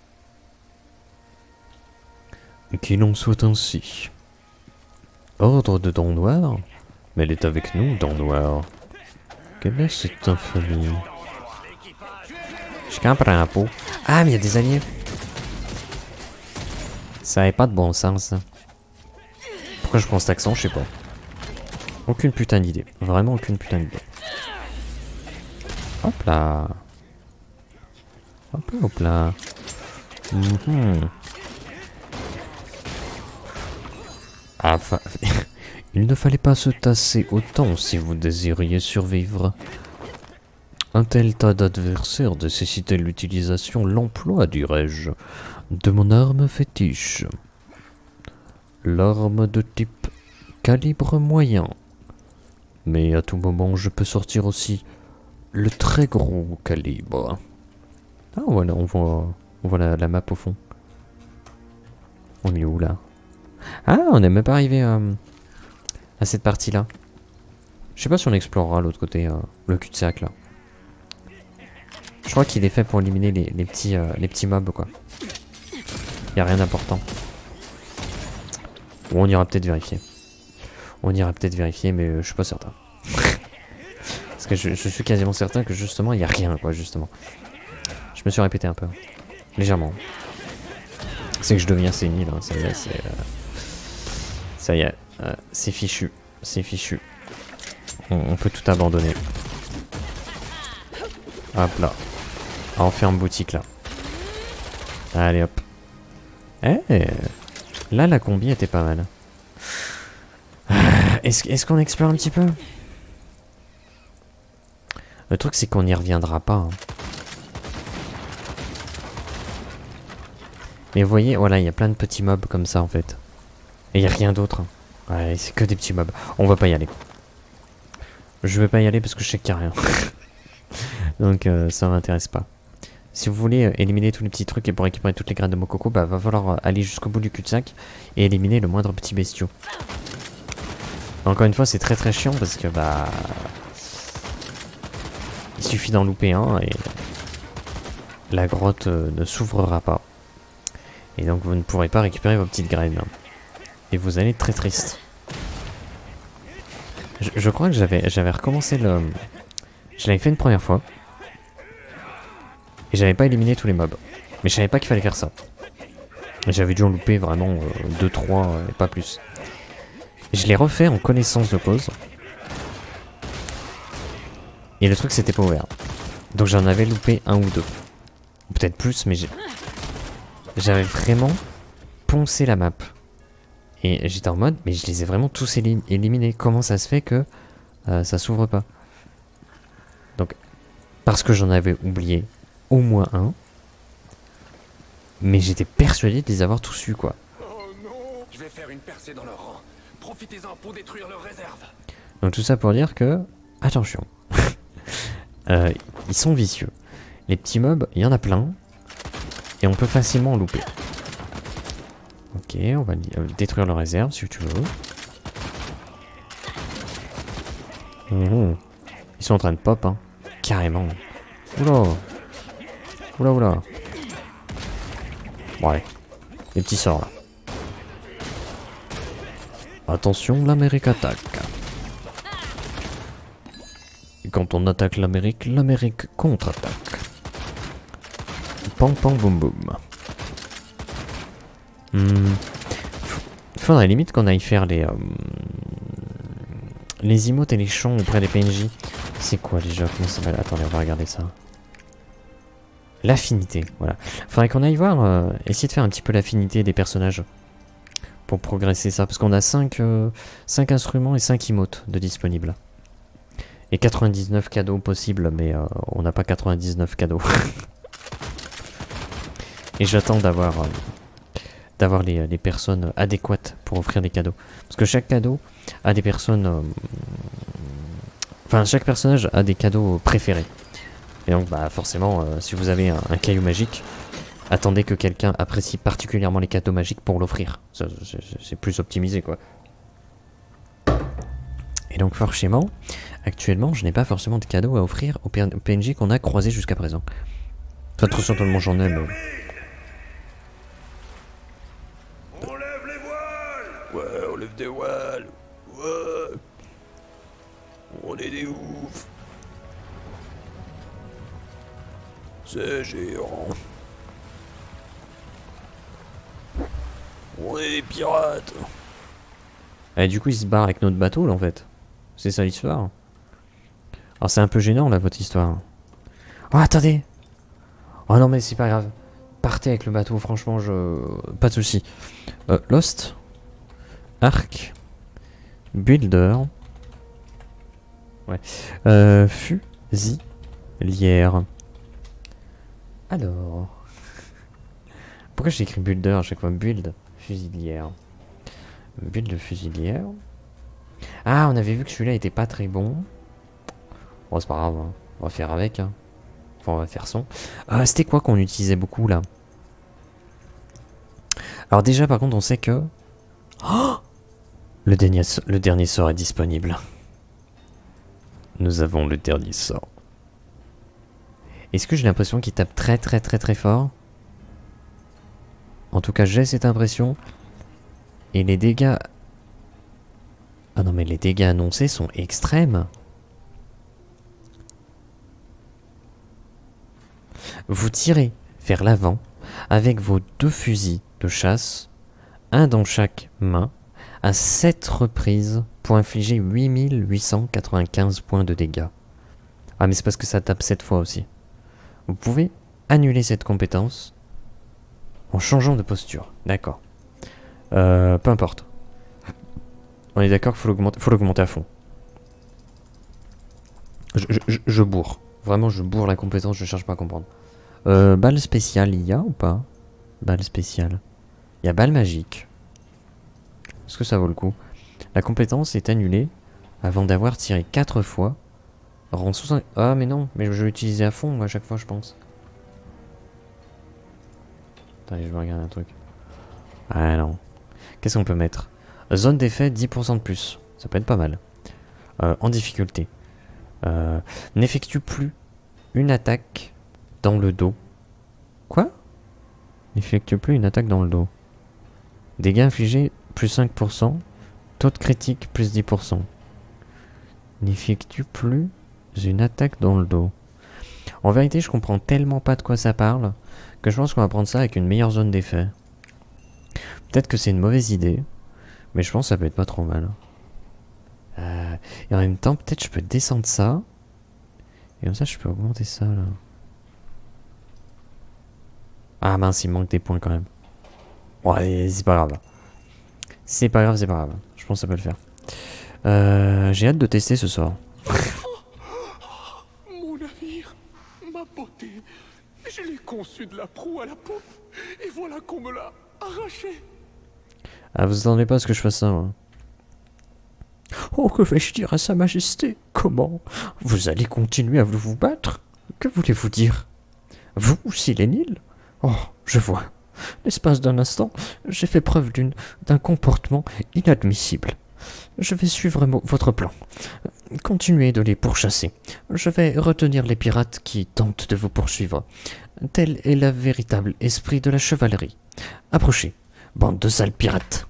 Qu'il en soit ainsi. Ordre de dents noirs? Mais elle est avec nous, dents noires. Quelle est cette infamie? Je comprends pas. Ah, mais il y a des alliés. Ça n'avait pas de bon sens. Ça. Pourquoi je prends cet accent? Je sais pas. Aucune putain d'idée. Vraiment aucune putain d'idée. Hop là. Hop là, hop là. Il ne fallait pas se tasser autant si vous désiriez survivre. Un tel tas d'adversaires nécessitait l'utilisation, l'emploi, dirais-je, de mon arme fétiche. L'arme de type calibre moyen. Mais à tout moment, je peux sortir aussi le très gros calibre. Ah voilà, on voit la map au fond. On est où là? Ah, on n'est même pas arrivé à cette partie-là. Je sais pas si on explorera l'autre côté, le cul-de-sac là. Je crois qu'il est fait pour éliminer les petits mobs quoi. Y a rien d'important. Ou on ira peut-être vérifier. On ira peut-être vérifier, mais je suis pas certain. Parce que je suis quasiment certain que justement il y a rien quoi justement. Je me suis répété un peu, légèrement. C'est que je deviens sénile, hein. Ça y est, c'est fichu, c'est fichu. On peut tout abandonner. Hop là. Enferme boutique là. Allez hop. Eh, là la combi était pas mal. Est-ce qu'on explore un petit peu? Le truc c'est qu'on n'y reviendra pas. Hein. Mais vous voyez, voilà, il y a plein de petits mobs comme ça en fait. Et il n'y a rien d'autre. Ouais, c'est que des petits mobs. On va pas y aller. Je vais pas y aller parce que je sais qu'il n'y a rien. Donc ça m'intéresse pas. Si vous voulez éliminer tous les petits trucs et pour récupérer toutes les graines de Mokoko, bah va falloir aller jusqu'au bout du cul-de-sac et éliminer le moindre petit bestiau. Encore une fois, c'est très très chiant parce que bah... il suffit d'en louper un et... la grotte ne s'ouvrira pas. Et donc vous ne pourrez pas récupérer vos petites graines. Et vous allez être très triste. Je crois que j'avais recommencé le... Je l'avais fait une première fois. Et j'avais pas éliminé tous les mobs. Mais je savais pas qu'il fallait faire ça. J'avais dû en louper vraiment 2-3 et pas plus. Je l'ai refait en connaissance de cause. Et le truc c'était pas ouvert. Donc j'en avais loupé un ou deux. Peut-être plus mais j'avais vraiment poncé la map. Et j'étais en mode, mais je les ai vraiment tous éliminés. Comment ça se fait que ça s'ouvre pas? Donc, parce que j'en avais oublié au moins un. Mais j'étais persuadé de les avoir tous eus, quoi. Oh non, je vais faire une percée dans leur rang. Profitez-en pour détruire leurs réserves. Donc tout ça pour dire que, attention, ils sont vicieux. Les petits mobs, il y en a plein. Et on peut facilement en louper. Ok, on va détruire leur réserve si tu veux. Ils sont en train de pop, hein. Carrément. Oula. Oula, oula. Bon, allez. Les petits sorts, là. Attention, l'Amérique attaque. Et quand on attaque l'Amérique contre-attaque. Pam pam boum boum. Faudrait limite qu'on aille faire les emotes et les chants auprès des PNJ. C'est quoi déjà? Comment ça s'appelle? Attendez, on va regarder ça. L'affinité, voilà. Faudrait qu'on aille voir, essayer de faire un petit peu l'affinité des personnages. Pour progresser ça. Parce qu'on a 5 instruments et 5 emotes de disponibles. Et 99 cadeaux possibles, mais on n'a pas 99 cadeaux. Et j'attends d'avoir les personnes adéquates pour offrir des cadeaux. Parce que chaque cadeau a des personnes... Enfin, chaque personnage a des cadeaux préférés. Et donc bah forcément, si vous avez un caillou magique, attendez que quelqu'un apprécie particulièrement les cadeaux magiques pour l'offrir. C'est plus optimisé quoi. Et donc forcément, actuellement, je n'ai pas forcément de cadeaux à offrir aux PNJ qu'on a croisés jusqu'à présent. Enfin, attention, tout le monde j'en ai, mais... On lève les voiles! Ouais, on lève des voiles! Ouais! On est des oufs! C'est géant! On est des pirates! Et du coup, ils se barrent avec notre bateau, là, en fait. C'est ça l'histoire. Alors, c'est un peu gênant, là, votre histoire. Oh, attendez! Oh non, mais c'est pas grave. Partez avec le bateau, franchement, pas de soucis. Lost. Arc. Builder. Ouais. Fusilière. Alors. Pourquoi j'ai écrit builder à chaque fois? Build. Fusilière. Build fusilière. Ah, on avait vu que celui-là était pas très bon. Bon, c'est pas grave. Hein. On va faire avec. Hein. Enfin, on va faire son. C'était quoi qu'on utilisait beaucoup là? Alors déjà, par contre, on sait que... Oh, le dernier sort est disponible. Nous avons le dernier sort. Est-ce que j'ai l'impression qu'il tape très fort? En tout cas, j'ai cette impression. Et les dégâts... Ah non, mais les dégâts annoncés sont extrêmes. Vous tirez vers l'avant avec vos 2 fusils de chasse, un dans chaque main, à 7 reprises pour infliger 8895 points de dégâts. Ah mais c'est parce que ça tape 7 fois aussi. Vous pouvez annuler cette compétence en changeant de posture. D'accord. Peu importe. On est d'accord qu'il faut l'augmenter à fond. Je bourre. Vraiment, je bourre la compétence, je cherche pas à comprendre. Balle spéciale, il y a ou pas? Balle spéciale. Il y a balle magique. Est-ce que ça vaut le coup? La compétence est annulée avant d'avoir tiré 4 fois. Rend 60... Ah mais non, mais je vais l'utiliser à fond moi, à chaque fois je pense. Attendez, je vais regarder un truc. Ah non. Qu'est-ce qu'on peut mettre? Zone d'effet 10% de plus. Ça peut être pas mal. En difficulté. N'effectue plus une attaque dans le dos. Quoi? N'effectue plus une attaque dans le dos. Dégâts infligés plus 5%. Taux de critique plus 10%. N'effectue plus une attaque dans le dos. En vérité, je comprends tellement pas de quoi ça parle que je pense qu'on va prendre ça avec une meilleure zone d'effet. Peut-être que c'est une mauvaise idée, mais je pense que ça peut être pas trop mal. Et en même temps, peut-être je peux descendre ça. Et comme ça, je peux augmenter ça là. Ah mince, il manque des points quand même. Ouais, c'est pas grave. C'est pas grave, c'est pas grave. Je pense que ça peut le faire. J'ai hâte de tester ce soir. Mon navire, ma beauté, je l'ai conçu de la proue à la poupe, et voilà qu'on me l'a arraché. Ah, vous attendez pas à ce que je fasse ça, moi. Oh, que vais-je dire à sa majesté? Comment? Vous allez continuer à vous battre? Que voulez-vous dire? Vous, Silénil? Oh, je vois. L'espace d'un instant, j'ai fait preuve d'un comportement inadmissible. Je vais suivre votre plan. Continuez de les pourchasser. Je vais retenir les pirates qui tentent de vous poursuivre. Tel est le véritable esprit de la chevalerie. Approchez, bande de sales pirates.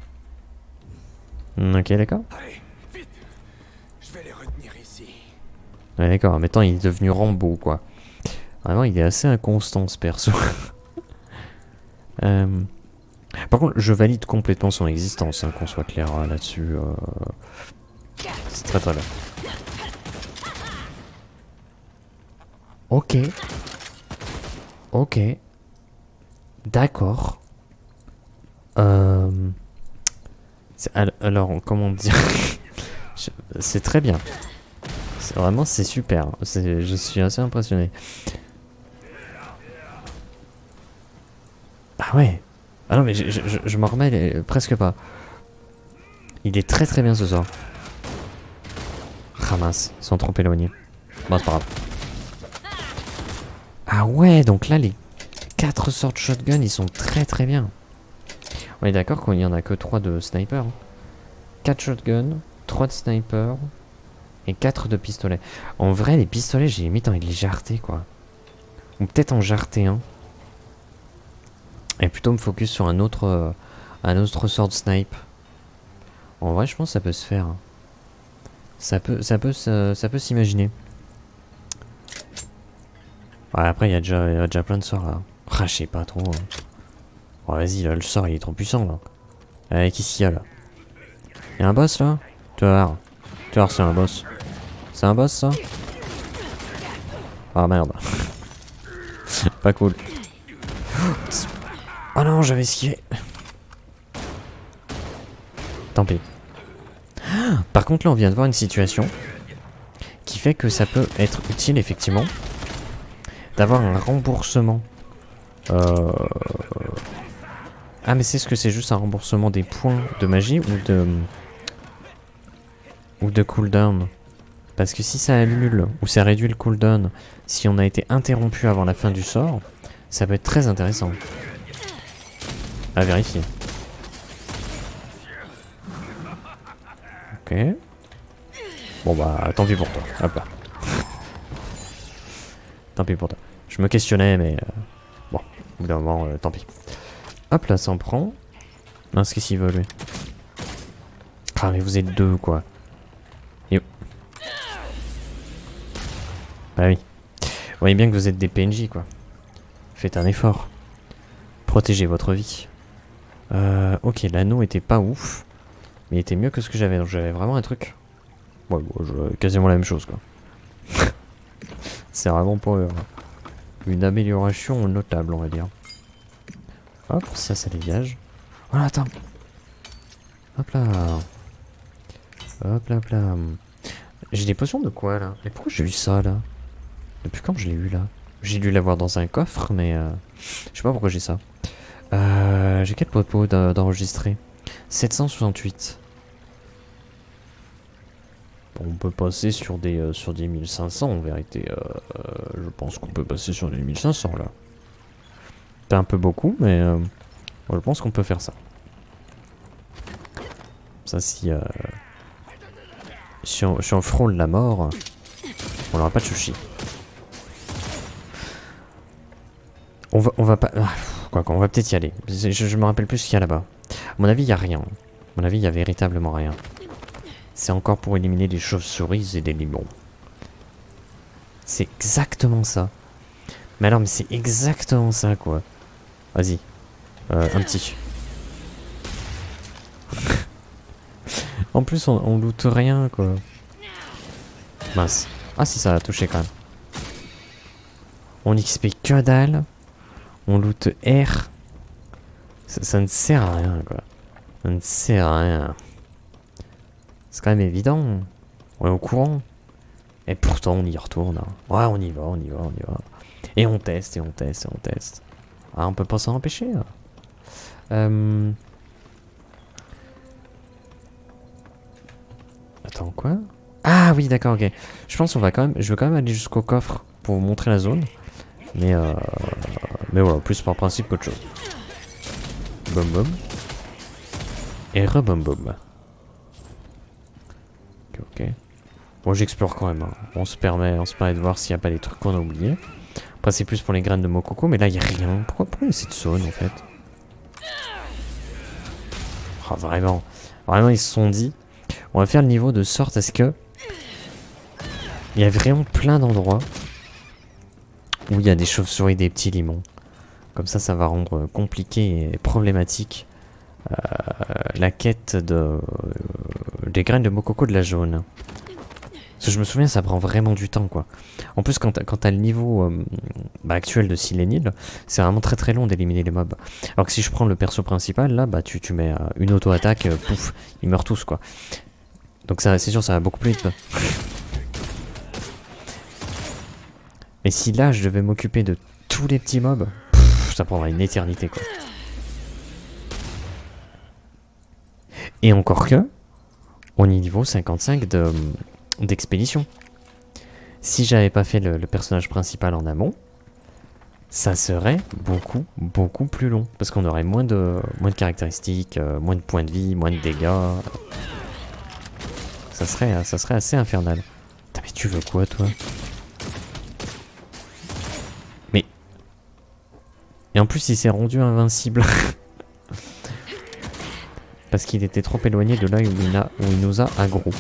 Ok, d'accord. Allez, vite. Je vais les retenir ici. Ouais, d'accord, maintenant il est devenu Rambo, quoi. Vraiment, il est assez inconstant, ce perso. Par contre, je valide complètement son existence, hein, qu'on soit clair là-dessus. C'est très très bien. Ok. Ok. D'accord. Alors, comment dire? C'est très bien. Vraiment, c'est super. Je suis assez impressionné. Ah ouais. Ah non, mais je m'en remets presque pas. Il est très très bien ce soir. Ah mince, ils sont trop éloignés. Bon, c'est pas grave. Ah ouais, donc là, les 4 sorts de shotgun, ils sont très très bien. On est d'accord qu'il n'y en a que 3 de sniper. 4 shotguns, 3 de sniper et 4 de pistolets. En vrai, les pistolets, j'ai limite envie de les jarter, quoi. Ou peut-être en jarter un. Et plutôt me focus sur un autre sort de snipe. En vrai, je pense que ça peut se faire. Ça peut s'imaginer. Ouais, après, il y a déjà plein de sorts, là. Ah, je sais pas trop. Oh, vas-y, là, le sort, il est trop puissant, là. Qu'est-ce qu'il y a, là? Y'a un boss, là? Tu vas voir, c'est un boss. C'est un boss, ça? Ah, merde. Pas cool. Oh non, j'avais esquivé. Tant pis. Par contre, là, on vient de voir une situation qui fait que ça peut être utile, effectivement, d'avoir un remboursement. Ah, mais c'est ce que c'est juste un remboursement des points de magie ou de cooldown. Parce que si ça annule ou ça réduit le cooldown, si on a été interrompu avant la fin du sort, ça peut être très intéressant. À vérifier. Ok. Bon bah, tant pis pour toi. Hop là. Tant pis pour toi. Je me questionnais, mais... bon, au bout d'un moment, tant pis. Hop là, ça en prend. Mince, qu'est-ce qu'il veut, lui? Ah, mais vous êtes deux, quoi. Yo. Bah oui. Vous voyez bien que vous êtes des PNJ, quoi. Faites un effort. Protégez votre vie. Ok, l'anneau était pas ouf. Mais il était mieux que ce que j'avais. Donc j'avais vraiment un truc. Ouais, bon, quasiment la même chose, quoi. C'est vraiment pas une amélioration notable, on va dire. Hop, ça dégage. Voilà, attends. Hop là. Hop là, hop là. J'ai des potions de quoi, là? Mais pourquoi j'ai eu ça, là? Depuis quand je l'ai eu, là? J'ai dû l'avoir dans un coffre, mais... je sais pas pourquoi j'ai ça. J'ai quel pot d'enregistrer? 768. On peut passer sur des 1500 en vérité. Je pense qu'on peut passer sur des 1500 là. C'est un peu beaucoup, mais je pense qu'on peut faire ça. Ça, si on frôle la mort, on n'aura pas de sushi. On va pas. Quoi qu'on va peut-être y aller. Je me rappelle plus ce qu'il y a là-bas. À mon avis, il n'y a rien. À mon avis, il y a véritablement rien. C'est encore pour éliminer des chauves-souris et des limons. C'est exactement ça. Mais alors, mais c'est exactement ça, quoi. Vas-y. Un petit. En plus, on loot rien, quoi. Mince. Ah si, ça a touché quand même. On XP que dalle. On loot R. Ça ne sert à rien, quoi. Ça ne sert à rien. C'est quand même évident. On est au courant. Et pourtant, on y retourne. Hein. Ouais, on y va, on y va, on y va. Et on teste, et on teste, et on teste. Ah, on peut pas s'en empêcher. Attends, quoi? Ah oui, d'accord, ok. Je pense qu'on va quand même... Je veux quand même aller jusqu'au coffre pour vous montrer la zone. Mais voilà, plus par principe qu'autre chose. Boum boum. Et re-boum boum. Ok. Bon, j'explore quand même. Hein. On se permet de voir s'il n'y a pas des trucs qu'on a oubliés. Après, c'est plus pour les graines de Mokoko, mais là, il n'y a rien. Pourquoi il y a cette zone, en fait? Oh, vraiment. Vraiment, ils se sont dit... On va faire le niveau de sorte à ce que... Il y a vraiment plein d'endroits où il y a des chauves-souris, des petits limons. Comme ça va rendre compliqué et problématique la quête des graines de Mokoko de la jaune. Parce que je me souviens, ça prend vraiment du temps, quoi. En plus, quand t'as le niveau actuel de Silène, c'est vraiment très très long d'éliminer les mobs. Alors que si je prends le perso principal, là, bah tu mets une auto-attaque, pouf, ils meurent tous, quoi. Donc ça, c'est sûr, ça va beaucoup plus vite. Là. Mais si là, je devais m'occuper de tous les petits mobs, ça prendra une éternité, quoi. Et encore que, on est niveau 55 d'expédition. Si j'avais pas fait le personnage principal en amont, ça serait beaucoup plus long. Parce qu'on aurait moins de caractéristiques, moins de points de vie, moins de dégâts. Ça serait assez infernal. Putain, mais tu veux quoi, toi? Mais... Et en plus, il s'est rendu invincible. Parce qu'il était trop éloigné de là où il nous a aggro.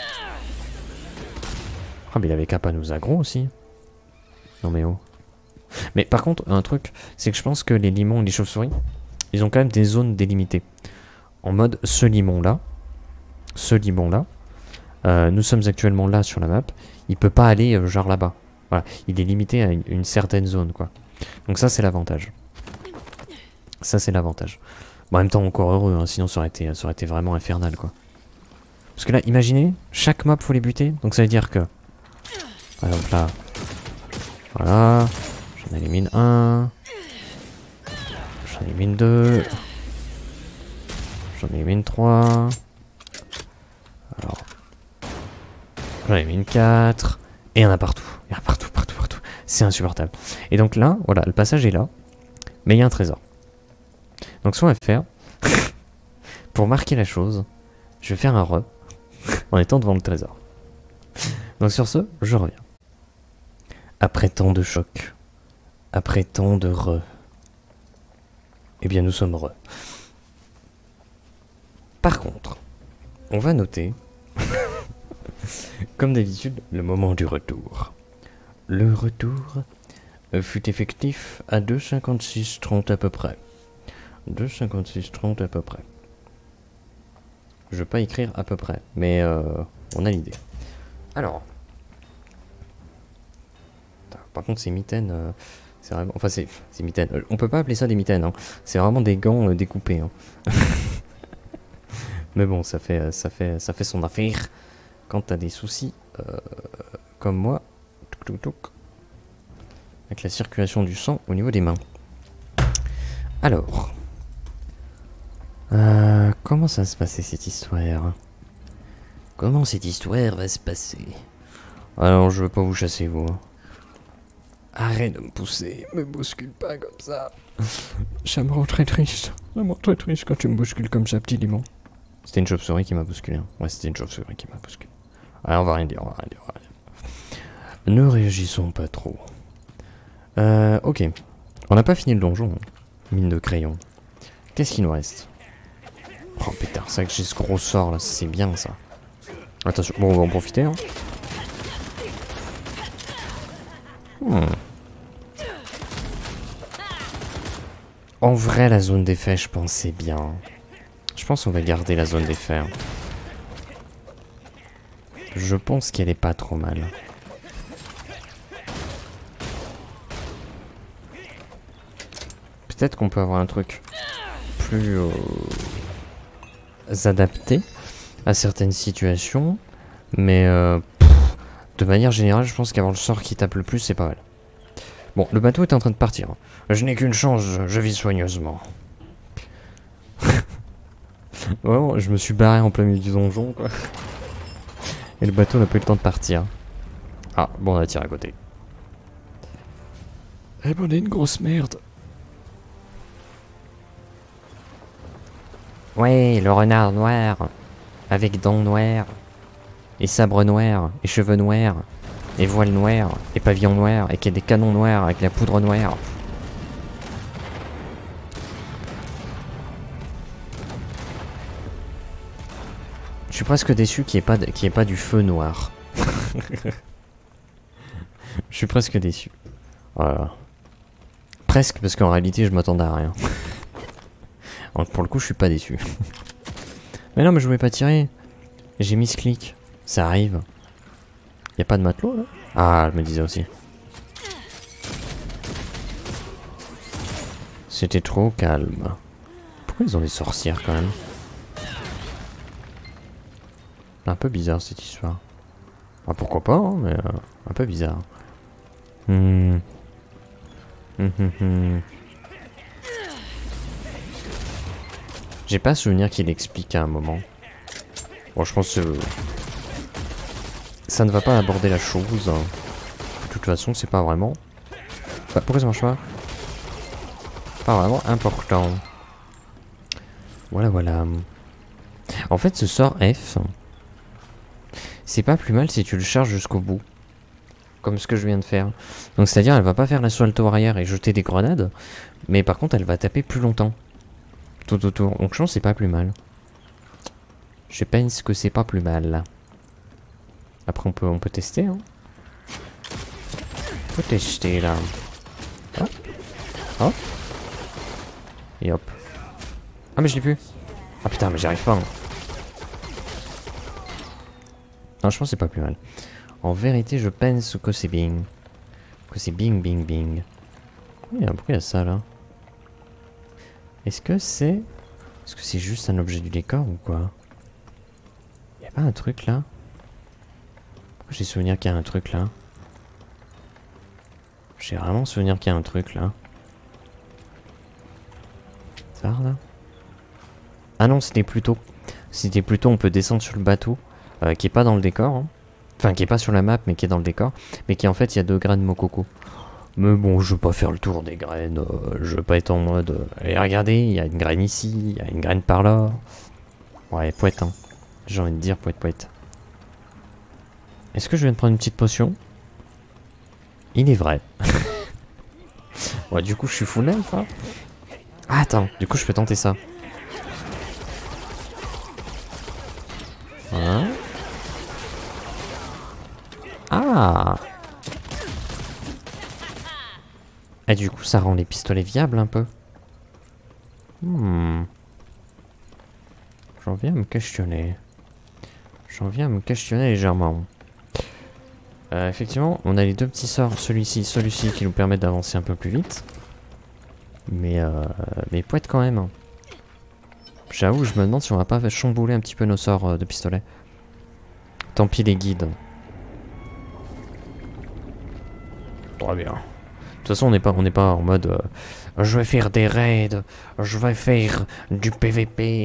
Ah, mais il avait qu'à pas nous aggro aussi. Non mais oh. Mais par contre, un truc, c'est que je pense que les limons et les chauves-souris, ils ont quand même des zones délimitées. En mode, ce limon-là, nous sommes actuellement là sur la map, il peut pas aller genre là-bas. Voilà, il est limité à une certaine zone, quoi. Donc ça, c'est l'avantage. Ça, c'est l'avantage. Bon, en même temps, encore heureux, hein, sinon ça aurait été vraiment infernal, quoi. Parce que là, imaginez, chaque mob, faut les buter, donc ça veut dire que... Par exemple là... Voilà... J'en élimine un. J'en élimine deux. J'en élimine trois. Alors. J'en élimine quatre. Et il y en a partout. Il y en a partout. C'est insupportable. Et donc là, voilà, le passage est là. Mais il y a un trésor. Donc ce qu'on va faire, pour marquer la chose, je vais faire un re en étant devant le trésor. Donc sur ce, je reviens. Après tant de chocs. Après tant de re. Eh bien, nous sommes re. Par contre, on va noter, comme d'habitude, le moment du retour. Le retour fut effectif à 2,56,30 à peu près. 2,56,30 à peu près. Je vais pas écrire à peu près, mais on a l'idée. Alors. Par contre, ces mitaines... c'est vraiment... Enfin, c'est mitaines. On peut pas appeler ça des mitaines, hein. C'est vraiment des gants découpés, hein. Mais bon, ça fait son affaire. Quand t'as des soucis, comme moi, avec la circulation du sang au niveau des mains. Alors, comment ça va se passer cette histoire? Comment cette histoire va se passer? Alors, je veux pas vous chasser, vous. Hein. Arrête de me pousser, me bouscule pas comme ça. Ça me rend très triste. Ça me rend très triste quand tu me bouscules comme ça, petit limon. C'était une chauve-souris qui m'a bousculé. Hein. Ouais, c'était une chauve-souris qui m'a bousculé. Allez, on va rien dire, Ne réagissons pas trop. Ok. On n'a pas fini le donjon. Hein. Mine de crayon. Qu'est-ce qu'il nous reste? Oh putain, c'est vrai que j'ai ce gros sort là, c'est bien ça. Attention, bon, on va en profiter. Hein. En vrai, la zone d'effet, je pense c'est bien. Je pense qu'on va garder la zone d'effet. Je pense qu'elle est pas trop mal. Peut-être qu'on peut avoir un truc plus adapté à certaines situations, mais de manière générale, je pense qu'avoir le sort qui tape le plus, c'est pas mal. Bon, le bateau est en train de partir. Je n'ai qu'une chance, je vis soigneusement. Vraiment, je me suis barré en plein milieu du donjon, quoi. Et le bateau n'a pas eu le temps de partir. Ah, bon, on a tiré à côté. Eh ben, on est une grosse merde. Ouais, le renard noir. Avec dents noires. Et sabre noir. Et cheveux noirs. Et voile noir. Et pavillon noir. Et qu'il y a des canons noirs avec la poudre noire. Je suis presque déçu qu'il n'y ait pas du feu noir. Je suis presque déçu. Voilà. Presque, parce qu'en réalité, je m'attendais à rien. Donc pour le coup, je suis pas déçu. Mais non, mais je voulais pas tirer. J'ai mis ce clic. Ça arrive. Y a pas de matelot, là? Ah, je me disais aussi. C'était trop calme. Pourquoi ils ont des sorcières, quand même? Un peu bizarre cette histoire. Ah, pourquoi pas, hein, mais un peu bizarre. J'ai pas souvenir qu'il explique à un moment. Bon, je pense que ça ne va pas aborder la chose. De toute façon, c'est pas vraiment. Bah, pourquoi ça marche pas? pas vraiment important. Voilà, voilà. En fait, ce sort F, c'est pas plus mal si tu le charges jusqu'au bout. Comme ce que je viens de faire. Donc c'est-à-dire, elle va pas faire l'assaut arrière et jeter des grenades, mais par contre, elle va taper plus longtemps. Tout autour. Donc je pense que c'est pas plus mal. Je pense que c'est pas plus mal. Après, on peut tester, hein. On peut tester, là. Hop. Hop. Et hop. Ah, mais je l'ai plus. Ah putain, mais j'y arrive pas. Hein. Non, je pense que c'est pas plus mal. En vérité, je pense que c'est bing. Que c'est bing, bing, bing. Pourquoi il y a ça, là? Est-ce que c'est juste un objet du décor ou quoi? Y a pas un truc, là? Pourquoi j'ai souvenir qu'il y a un truc, là? J'ai vraiment souvenir qu'il y a un truc, là. Ça, là? Ah non, c'était plutôt... C'était plutôt, on peut descendre sur le bateau, qui est pas dans le décor, hein. Enfin, qui est pas sur la map, mais qui est dans le décor. Mais qui, en fait, il y a 2 graines Mokoko. Mais bon, je veux pas faire le tour des graines. Je veux pas être en mode... Allez, regardez, il y a une graine ici, il y a une graine par là. Ouais, poète, hein. J'ai envie de dire poète, poète. Est-ce que je viens de prendre une petite potion? Il est vrai. Ouais, du coup, je suis full life, hein. Ah, attends, du coup, je peux tenter ça. Hein? Ah! Et du coup, ça rend les pistolets viables un peu. J'en viens à me questionner. J'en viens à me questionner légèrement. Effectivement, on a les 2 petits sorts, celui-ci, celui-ci, qui nous permettent d'avancer un peu plus vite. Mais poète quand même. J'avoue, je me demande si on va pas chambouler un petit peu nos sorts de pistolet. Tant pis les guides. Très bien. De toute façon, on n'est pas en mode je vais faire des raids, je vais faire du PVP.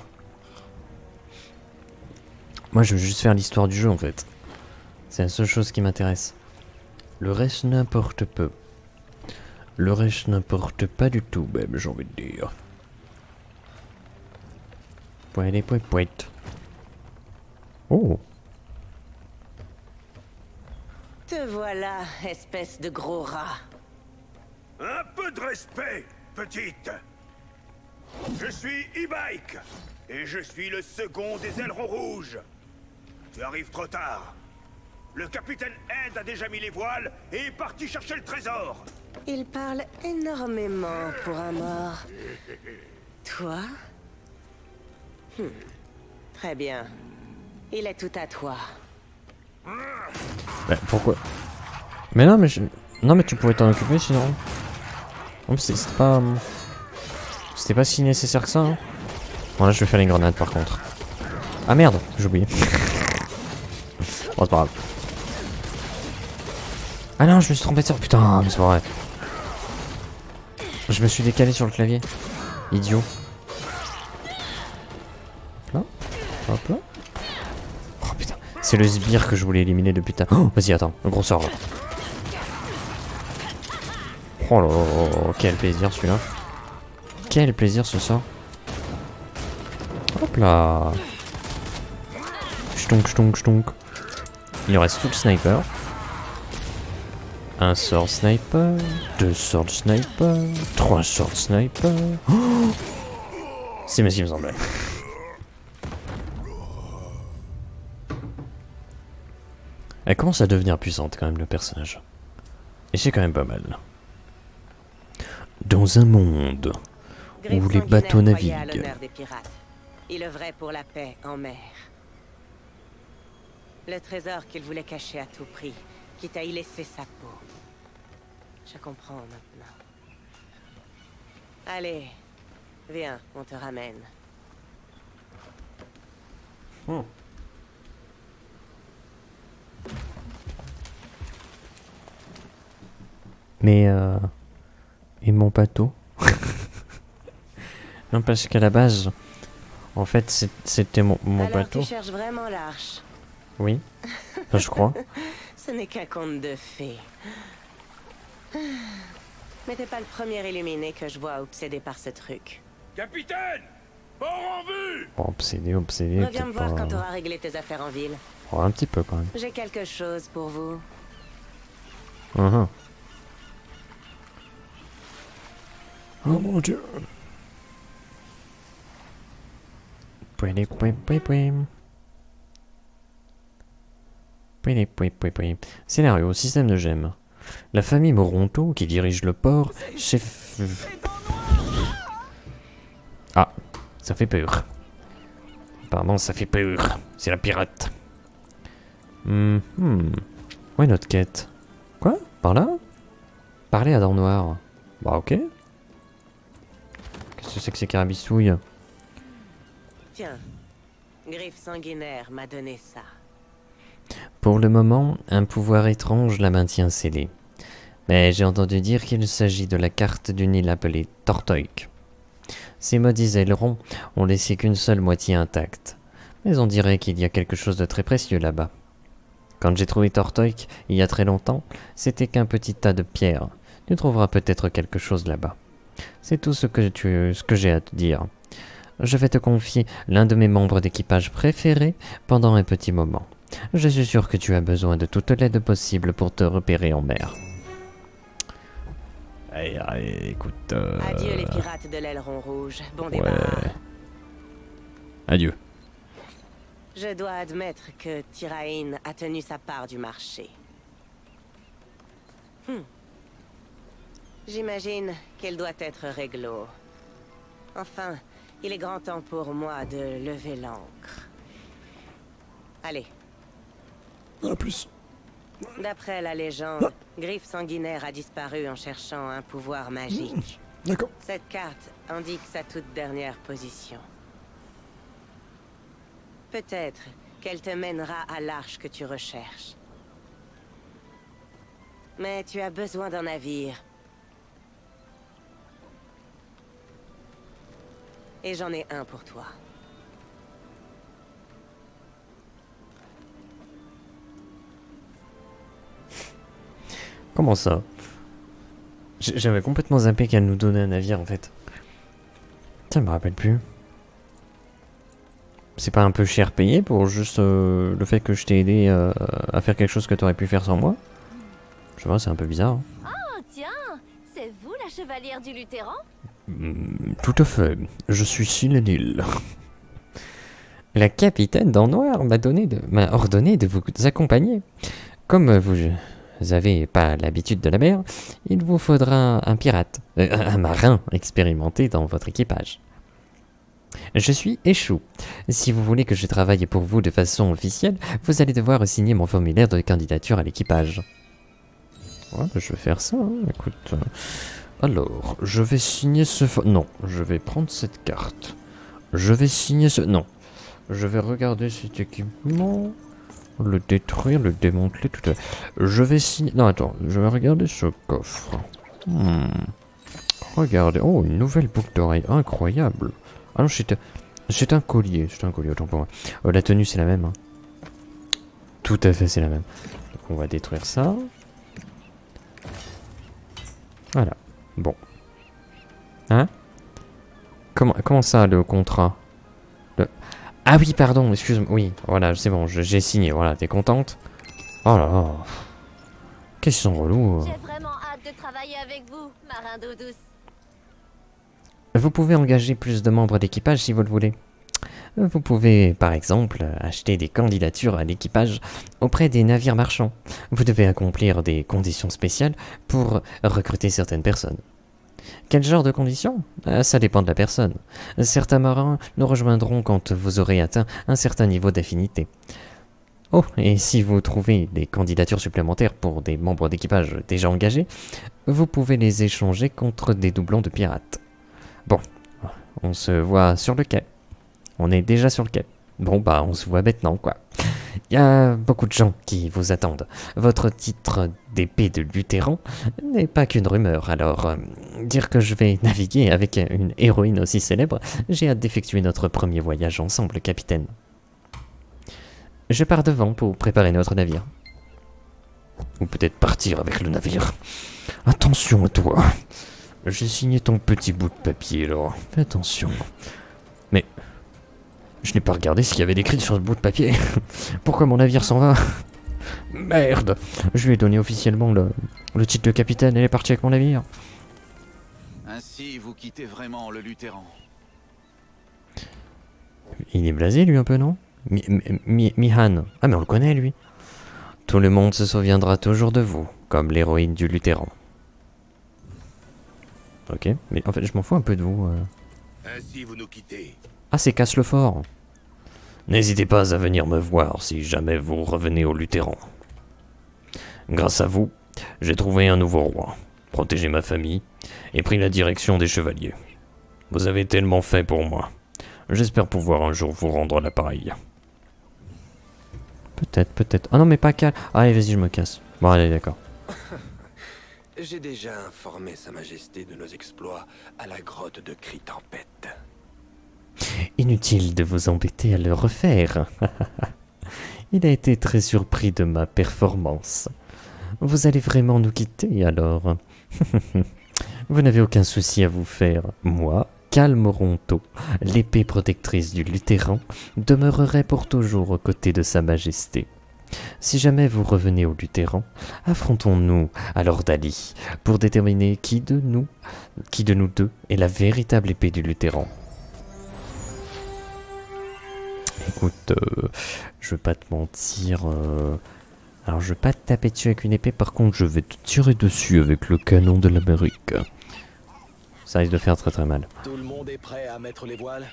Moi, je veux juste faire l'histoire du jeu en fait. C'est la seule chose qui m'intéresse. Le reste n'importe peu. Le reste n'importe pas du tout, même, j'ai envie de dire. Poète, poète, poète. Oh. Te voilà, espèce de gros rat. Un peu de respect, petite. Je suis E-Bike, et je suis le second des ailerons rouges. Tu arrives trop tard. Le capitaine Ed a déjà mis les voiles et est parti chercher le trésor. Il parle énormément pour un mort. Toi? Très bien. Il est tout à toi. Bah, pourquoi? Mais non, mais non, mais tu pourrais t'en occuper sinon. C'était pas... C'était pas si nécessaire que ça, hein. Bon, là, je vais faire les grenades, par contre. Ah merde, j'ai oublié. Bon, c'est pas grave. Ah non, je me suis trompé de ça. Putain, mais c'est pas vrai. Je me suis décalé sur le clavier. Idiot. Hop là. Hop là. Oh putain. C'est le sbire que je voulais éliminer depuis ta... Oh, vas-y, attends. Le gros sort là. Oh là là, quel plaisir celui-là. Quel plaisir ce sort. Hop là. Chtonk, chtonk, chtonk. Il nous reste tout le sniper. Un sort sniper. 2 sorts sniper. 3 sorts sniper. Oh, c'est ce qui me semblait. Elle commence à devenir puissante quand même le personnage. Et c'est quand même pas mal. Dans un monde où les bateaux naviguent. Il œuvrait pour la paix en mer. Le trésor qu'il voulait cacher à tout prix, quitte à y laisser sa peau. Je comprends maintenant. Allez, viens, on te ramène. Mais et mon bateau? Non, parce qu'à la base, en fait, c'était mon bateau. Tu cherches vraiment l'arche? Oui, enfin, je crois. Ce n'est qu'un conte de fées. Mais t'es pas le premier illuminé que je vois obsédé par ce truc. Capitaine! Port en vue! Oh, obsédé, obsédé. Reviens me voir quand t'auras réglé tes affaires en ville. Oh, un petit peu quand même. J'ai quelque chose pour vous. Oh mon dieu. Scénario, système de gemmes. La famille Moronto, qui dirige le port, chef... Ah, ça fait peur. Apparemment, ça fait peur. C'est la pirate. Où est notre quête? Quoi? Par là? Parler à Dents Noires. Bah ok. Qu'est-ce que c'est que ces carabistouilles? Tiens, Griffe Sanguinaire m'a donné ça. Pour le moment, un pouvoir étrange la maintient scellée. Mais j'ai entendu dire qu'il s'agit de la carte d'une île appelée Tortoik. Ces maudits ailerons ont laissé qu'une seule moitié intacte. Mais on dirait qu'il y a quelque chose de très précieux là-bas. Quand j'ai trouvé Tortoik, il y a très longtemps, c'était qu'un petit tas de pierres. Tu trouveras peut-être quelque chose là-bas. C'est tout ce que j'ai à te dire. Je vais te confier l'un de mes membres d'équipage préférés pendant un petit moment. Je suis sûr que tu as besoin de toute l'aide possible pour te repérer en mer. Allez, écoute... Adieu les pirates de l'aileron rouge. Bon débarras. Adieu. Je dois admettre que Tiraïn a tenu sa part du marché. J'imagine qu'elle doit être réglo. Enfin, il est grand temps pour moi de lever l'ancre. Allez. À plus. D'après la légende, Griffe Sanguinaire a disparu en cherchant un pouvoir magique. D'accord. Cette carte indique sa toute dernière position. Peut-être qu'elle te mènera à l'arche que tu recherches. Mais tu as besoin d'un navire. Et j'en ai un pour toi. Comment ça? J'avais complètement zappé qu'elle nous donnait un navire en fait. Ça me rappelle plus. C'est pas un peu cher payé pour juste le fait que je t'ai aidé à faire quelque chose que t'aurais pu faire sans moi? Je vois, c'est un peu bizarre. Hein. Oh tiens, c'est vous la chevalière du Lutheran? Tout à fait, je suis Silenil. La capitaine Dents Noires m'a ordonné de vous accompagner. Comme vous avez pas l'habitude de la mer, il vous faudra un pirate, un marin expérimenté dans votre équipage. Je suis Échou. Si vous voulez que je travaille pour vous de façon officielle, vous allez devoir signer mon formulaire de candidature à l'équipage. Ouais, je vais faire ça, hein. Écoute... Alors, je vais signer ce... Non, je vais prendre cette carte. Je vais signer ce... Non. Je vais regarder cet équipement... Le détruire, le démanteler, tout à... Je vais signer... Non, attends, je vais regarder ce coffre. Regardez, oh, une nouvelle boucle d'oreille, incroyable. Ah non, c'est un collier, autant pour moi. La tenue, c'est la même. Hein. Tout à fait, c'est la même. Donc on va détruire ça. Voilà. Bon. Hein? Comment ça, le contrat? Ah oui, pardon, excuse-moi. Oui, voilà, c'est bon, j'ai signé. Voilà, t'es contente? Oh là là. Qu'est-ce qu'ils sont relous. J'ai vraiment hâte de travailler avec vous, marin d'eau douce. Vous pouvez engager plus de membres d'équipage si vous le voulez. Vous pouvez, par exemple, acheter des candidatures à l'équipage auprès des navires marchands. Vous devez accomplir des conditions spéciales pour recruter certaines personnes. Quel genre de conditions? Ça dépend de la personne. Certains marins nous rejoindront quand vous aurez atteint un certain niveau d'affinité. Oh, et si vous trouvez des candidatures supplémentaires pour des membres d'équipage déjà engagés, vous pouvez les échanger contre des doublons de pirates. Bon, on se voit sur le quai. On est déjà sur le quai. Bon bah, on se voit maintenant, quoi. Il y a beaucoup de gens qui vous attendent. Votre titre d'épée de Lutheran n'est pas qu'une rumeur, alors dire que je vais naviguer avec une héroïne aussi célèbre, j'ai hâte d'effectuer notre premier voyage ensemble, capitaine. Je pars devant pour préparer notre navire. Ou peut-être partir avec le navire. Attention à toi. J'ai signé ton petit bout de papier, là. Fais attention. Mais... je n'ai pas regardé ce qu'il y avait d'écrit sur ce bout de papier. Pourquoi mon navire s'en va? Merde. Je lui ai donné officiellement le titre de capitaine et elle est partie avec mon navire. Ainsi, vous quittez vraiment le Luthéran. Il est blasé, lui, un peu, non? Mihan. Ah, mais on le connaît, lui. Tout le monde se souviendra toujours de vous, comme l'héroïne du Luthéran. Ok, mais en fait, je m'en fous un peu de vous. Ainsi, vous nous quittez. Ah, c'est Casse-le-Fort. N'hésitez pas à venir me voir si jamais vous revenez au Luthéran. Grâce à vous, j'ai trouvé un nouveau roi, protégé ma famille et pris la direction des chevaliers. Vous avez tellement fait pour moi. J'espère pouvoir un jour vous rendre l'appareil. Peut-être, peut-être. Ah non, mais pas calme. Allez, vas-y, je me casse. Bon, allez, d'accord. J'ai déjà informé Sa Majesté de nos exploits à la grotte de Cri-Tempête. Inutile de vous embêter à le refaire. Il a été très surpris de ma performance. Vous allez vraiment nous quitter alors? Vous n'avez aucun souci à vous faire. Moi, Calmoronto, l'épée protectrice du Luthéran, demeurerai pour toujours aux côtés de Sa Majesté. Si jamais vous revenez au Luthéran, affrontons-nous à Lord Ali pour déterminer qui de nous deux est la véritable épée du Luthéran. Écoute, je vais pas te mentir. Alors, je vais pas te taper dessus avec une épée, par contre, je vais te tirer dessus avec le canon de l'Amérique. Ça risque de faire très très mal. Tout le monde est prêt à mettre les voiles?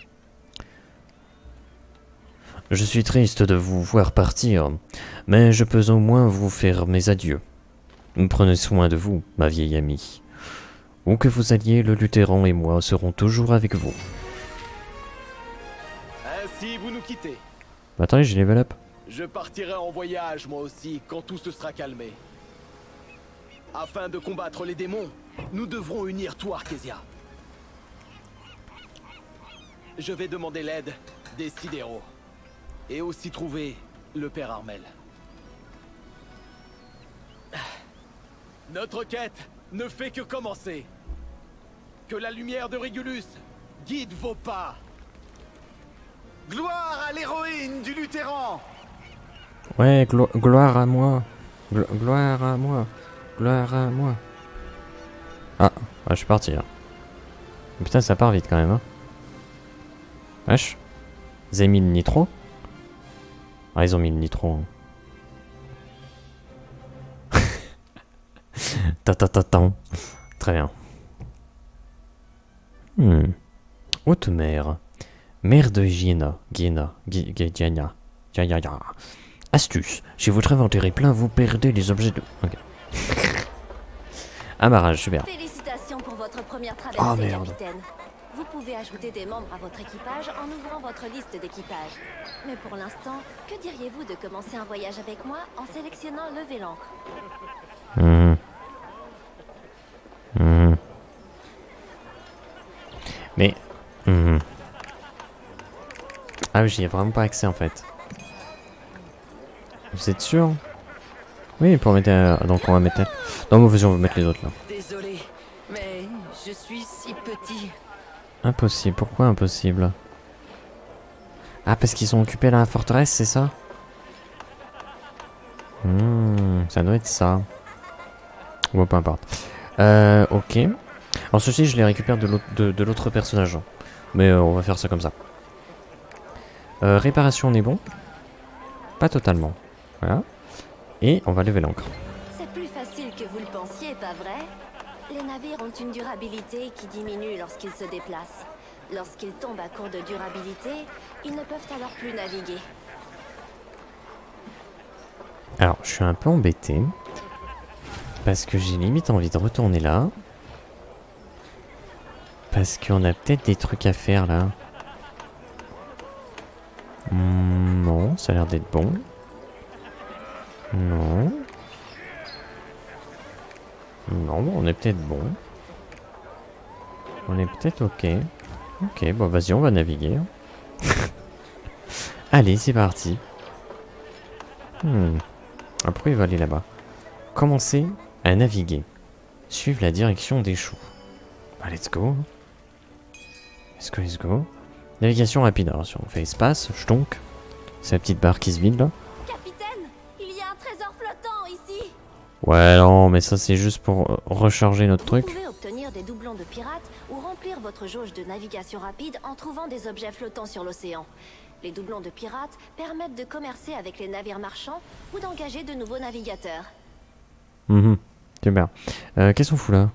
Je suis triste de vous voir partir, mais je peux au moins vous faire mes adieux. Prenez soin de vous, ma vieille amie. Où que vous alliez, le Luthéran et moi serons toujours avec vous. Ainsi, vous nous quittez. Attendez, j'ai level up. Je partirai en voyage, moi aussi, quand tout se sera calmé. Afin de combattre les démons, nous devrons unir tout Arkesia. Je vais demander l'aide des Sidéraux. Et aussi trouver le Père Armel. Notre quête ne fait que commencer. Que la lumière de Régulus guide vos pas. Gloire à l'héroïne du Luthéran! Ouais, gloire à moi. Gloire à moi. Gloire à moi. Ah, je suis parti là. Putain, ça part vite quand même, hein. Wesh. Vous avez mis le nitro? Ah, ils ont mis le nitro. Hein. Ta. Très bien. Haute mer. Mer de Giena. Astuce. Si votre inventaire est plein, vous perdez les objets de... Ok. Amarrage, super. Félicitations pour votre première traversée, merde. capitaine. Vous pouvez ajouter des membres à votre équipage en ouvrant votre liste d'équipage. Mais pour l'instant, que diriez-vous de commencer un voyage avec moi en sélectionnant lever l'ancre? Mais... Ah oui, j'y ai vraiment pas accès en fait. Vous êtes sûr? Oui, pour mettre... donc on va mettre... Non, mais vas-y, on va mettre les autres là. Désolé, mais je suis si petit. Impossible. Pourquoi impossible? Ah, parce qu'ils sont occupés dans la forteresse, c'est ça? Ça doit être ça. Bon, peu importe. Ok. Alors ceci, je les récupère de l'autre personnage. Mais on va faire ça comme ça. Réparation, on est bon? Pas totalement. Voilà. Et on va lever l'ancre. C'est plus facile que vous le pensiez, pas vrai? Les navires ont une durabilité qui diminue lorsqu'ils se déplacent. Lorsqu'ils tombent à court de durabilité, ils ne peuvent alors plus naviguer. Alors, je suis un peu embêté. Parce que j'ai limite envie de retourner là. Parce qu'on a peut-être des trucs à faire là. Non, ça a l'air d'être bon. Non. Non, on est peut-être bon. On est peut-être ok. Ok, bon vas-y, on va naviguer. Allez, c'est parti. Ah, pourquoi il va aller là-bas? Commencer à naviguer. Suivre la direction des choux. Bah, let's go. Let's go, let's go. Navigation rapide. Alors, si on fait espace, jetonk. C'est la petite barre qui se vide là. Capitaine, il y a un trésor flottant ici. Ouais, non, mais ça c'est juste pour recharger notre truc. Vous pouvez obtenir des doublons de pirates ou remplir votre jauge de navigation rapide en trouvant des objets flottants sur l'océan. Les doublons de pirates permettent de commercer avec les navires marchands ou d'engager de nouveaux navigateurs. Super. Qu'est-ce qu'on fout là?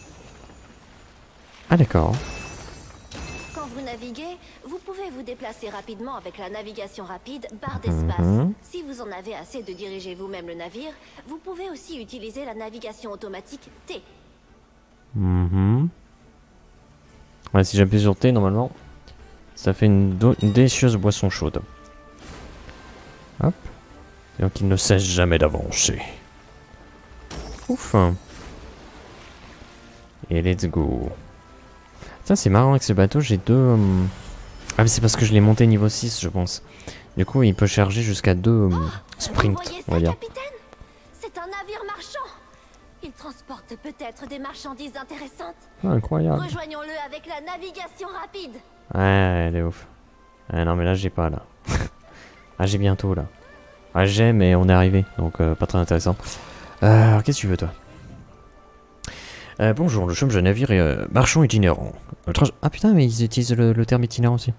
Ah d'accord. Quand vous naviguez, vous pouvez vous déplacer rapidement avec la navigation rapide barre d'espace. Si vous en avez assez de diriger vous-même le navire, vous pouvez aussi utiliser la navigation automatique T. Ouais, si j'appuie sur T, normalement, ça fait une délicieuse boisson chaude. Hop. Et donc il ne cesse jamais d'avancer. Ouf. Et let's go. Ça c'est marrant avec ce bateau, j'ai deux... Ah mais c'est parce que je l'ai monté niveau 6 je pense. Du coup il peut charger jusqu'à 2 sprints, on va dire. Capitaine, c'est un navire marchand. Il transporte peut-être des marchandises intéressantes. Incroyable. Rejoignons-le avec la navigation rapide. Ouais, elle est ouf. Ah non mais là j'ai pas là. Ah j'ai bientôt là. Ah j'ai mais on est arrivé, donc pas très intéressant. Alors qu'est-ce que tu veux toi? Bonjour, nous sommes un navire marchand itinérant. Ah putain, mais ils utilisent le terme itinérant aussi.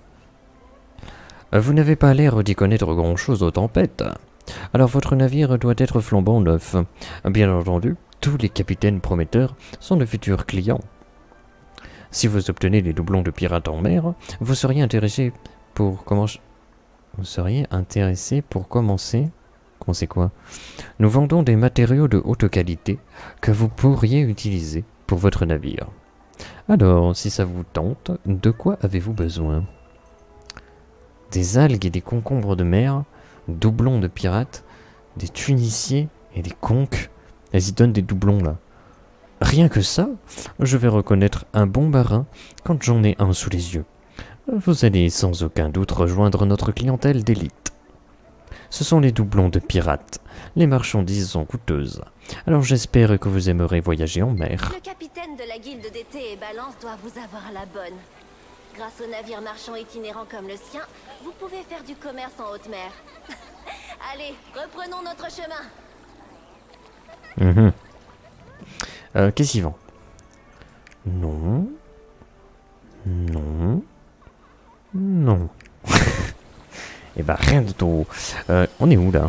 Vous n'avez pas l'air d'y connaître grand-chose aux tempêtes. Alors votre navire doit être flambant neuf. Bien entendu, tous les capitaines prometteurs sont de futurs clients. Si vous obtenez les doublons de pirates en mer, vous seriez intéressé pour commencer... Vous seriez intéressé pour commencer... Commencer quoi? Nous vendons des matériaux de haute qualité que vous pourriez utiliser pour votre navire. Alors, si ça vous tente, de quoi avez-vous besoin? Des algues et des concombres de mer, doublons de pirates, des tuniciers et des conques. Elles y donnent des doublons là. Rien que ça, je vais reconnaître un bon marin quand j'en ai un sous les yeux. Vous allez sans aucun doute rejoindre notre clientèle d'élite. Ce sont les doublons de pirates. Les marchandises sont coûteuses. Alors j'espère que vous aimerez voyager en mer. Le capitaine de la guilde d'été et Balance doit vous avoir la bonne. Grâce aux navires marchands itinérants comme le sien, vous pouvez faire du commerce en haute mer. Allez, reprenons notre chemin. Qu'est-ce qu'il vend? Non. Non. Non. Et bah rien de tout. On est où là?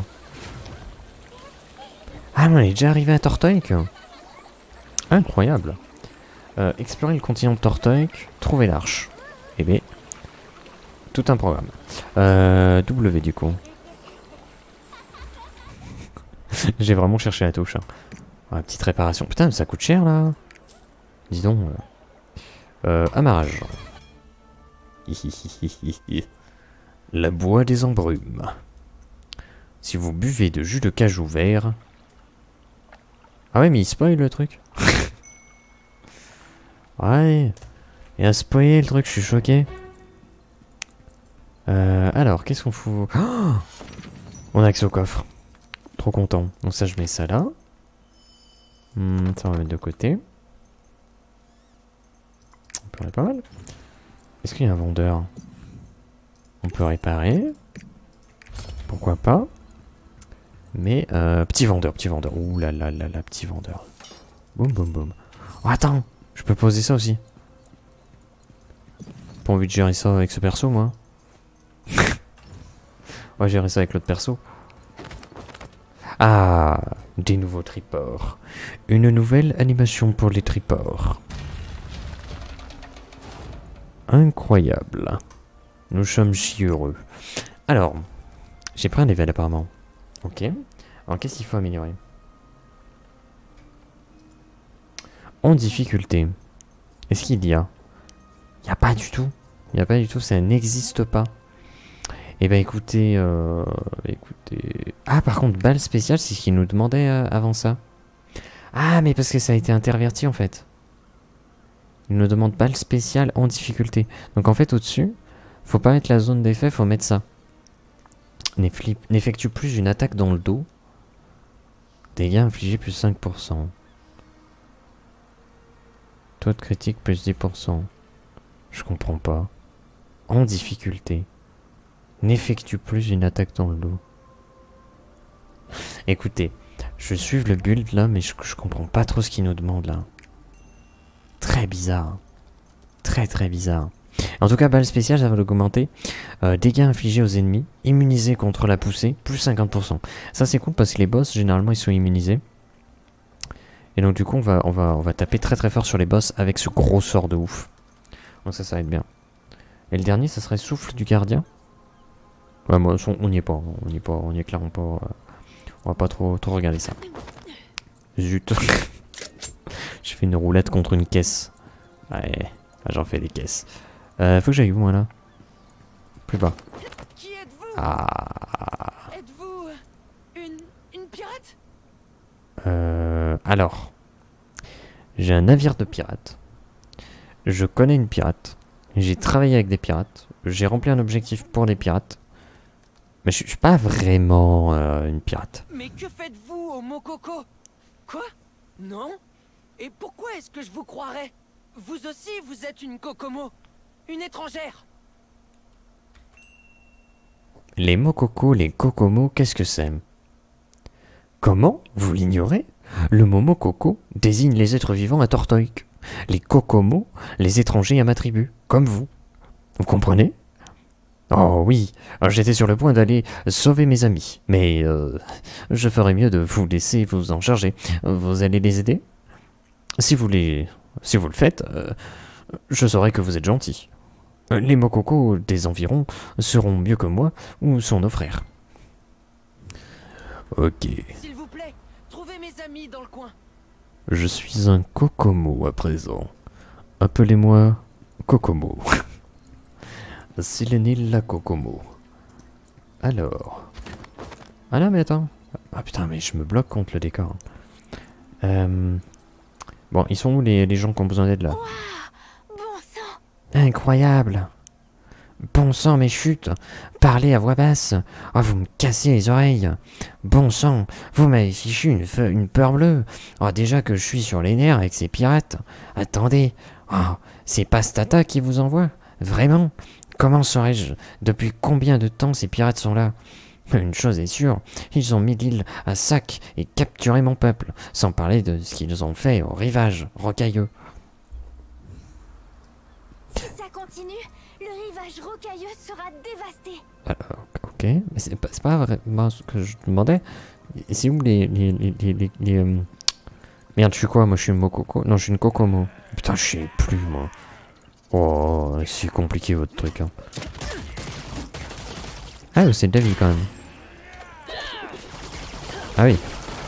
Ah on est déjà arrivé à Tortoik. Incroyable. Explorer le continent de Tortoik, trouver l'arche. Eh bien, tout un programme. W du coup. J'ai vraiment cherché la touche. Ah, petite réparation. Putain, ça coûte cher là. Dis donc. Amarrage. La bois des embrumes. Si vous buvez de jus de cajou vert... Ah ouais, mais il spoil le truc. Ouais. Il a spoilé le truc, je suis choqué. Alors, qu'est-ce qu'on fout? Oh, on a accès au coffre. Trop content. Donc ça, je mets ça là. Ça, on va mettre de côté. On peut pas mal. Est-ce qu'il y a un vendeur? On peut réparer. Pourquoi pas. Mais, petit vendeur. Ouh là là là là, petit vendeur. Boum boum boum. Oh, attends, je peux poser ça aussi. Pas envie de gérer ça avec ce perso, moi. On va gérer ça avec l'autre perso. Ah, des nouveaux tripors. Une nouvelle animation pour les tripors. Incroyable. Nous sommes si heureux. Alors, j'ai pris un level apparemment. Ok. Alors, qu'est-ce qu'il faut améliorer? En difficulté. Est-ce qu'il y a? Il n'y a pas du tout. Il n'y a pas du tout, ça n'existe pas. Eh ben écoutez, Ah par contre, balle spéciale, c'est ce qu'il nous demandait avant ça. Ah mais parce que ça a été interverti en fait. Il nous demande balle spéciale en difficulté. Donc en fait au-dessus, faut pas mettre la zone d'effet, faut mettre ça. N'effectue plus une attaque dans le dos. Dégâts infligés plus 5%. Taux de critique plus 10%. Je comprends pas. En difficulté. N'effectue plus une attaque dans le dos. Écoutez, je vais suivre le build là, mais je comprends pas trop ce qu'il nous demande là. Très bizarre. Très bizarre. En tout cas, balle spéciale, ça va l'augmenter. Dégâts infligés aux ennemis, immunisés contre la poussée, plus 50%. Ça c'est cool parce que les boss, généralement, ils sont immunisés. Et donc du coup, on va taper très fort sur les boss avec ce gros sort de ouf. Donc ça va être bien. Et le dernier, ça serait souffle du gardien. Ouais, moi, on n'y est pas. On n'y est clairement pas. On va pas trop regarder ça. Zut. Je fais une roulette contre une caisse. Ouais, j'en fais des caisses. Faut que j'aille où, moi, là? Plus bas. Qui êtes-vous? Ah. Êtes-vous une pirate? Alors. J'ai un navire de pirates. Je connais une pirate. J'ai travaillé avec des pirates. J'ai rempli un objectif pour les pirates. Mais je suis pas vraiment une pirate. Mais que faites-vous au Mokoko? Quoi? Non? Et pourquoi est-ce que je vous croirais? Vous aussi, vous êtes une Kokomo. Une étrangère. Les Mokoko, les Kokomo, qu'est-ce que c'est? Comment? Vous l'ignorez? Le mot Mokoko désigne les êtres vivants à Tortoik. Les Kokomo, les étrangers à ma tribu, comme vous. Vous comprenez? Oh oui, j'étais sur le point d'aller sauver mes amis, mais je ferais mieux de vous laisser vous en charger. Vous allez les aider? Si vous le faites, je saurai que vous êtes gentil. Les Mokoko des environs seront mieux que moi ou sont nos frères. Ok. S'il vous plaît, trouvez mes amis dans le coin. Je suis un Kokomo à présent. Appelez-moi Kokomo. Silenil la Kokomo. Alors. Ah non mais attends. Ah putain mais je me bloque contre le décor. Bon, ils sont où les gens qui ont besoin d'aide là? Wow, bon sang. Incroyable. Bon sang mais chut. Parlez à voix basse. Oh vous me cassez les oreilles. Bon sang. Vous m'avez fichu une peur bleue. Oh déjà que je suis sur les nerfs avec ces pirates. Attendez. Oh, c'est Pastata qui vous envoie? Vraiment? Comment saurais-je depuis combien de temps ces pirates sont là? Une chose est sûre, ils ont mis l'île à sac et capturé mon peuple, sans parler de ce qu'ils ont fait au rivage rocailleux. Si ça continue, le rivage rocailleux sera dévasté. Alors, ok, mais c'est pas vraiment ce que je demandais. C'est où les Merde, je suis quoi? Moi je suis une Mokoko. Non, je suis une Kokomo. Putain, je sais plus moi. Oh, c'est compliqué votre truc. Hein. Ah, c'est de la vie quand même. Ah oui.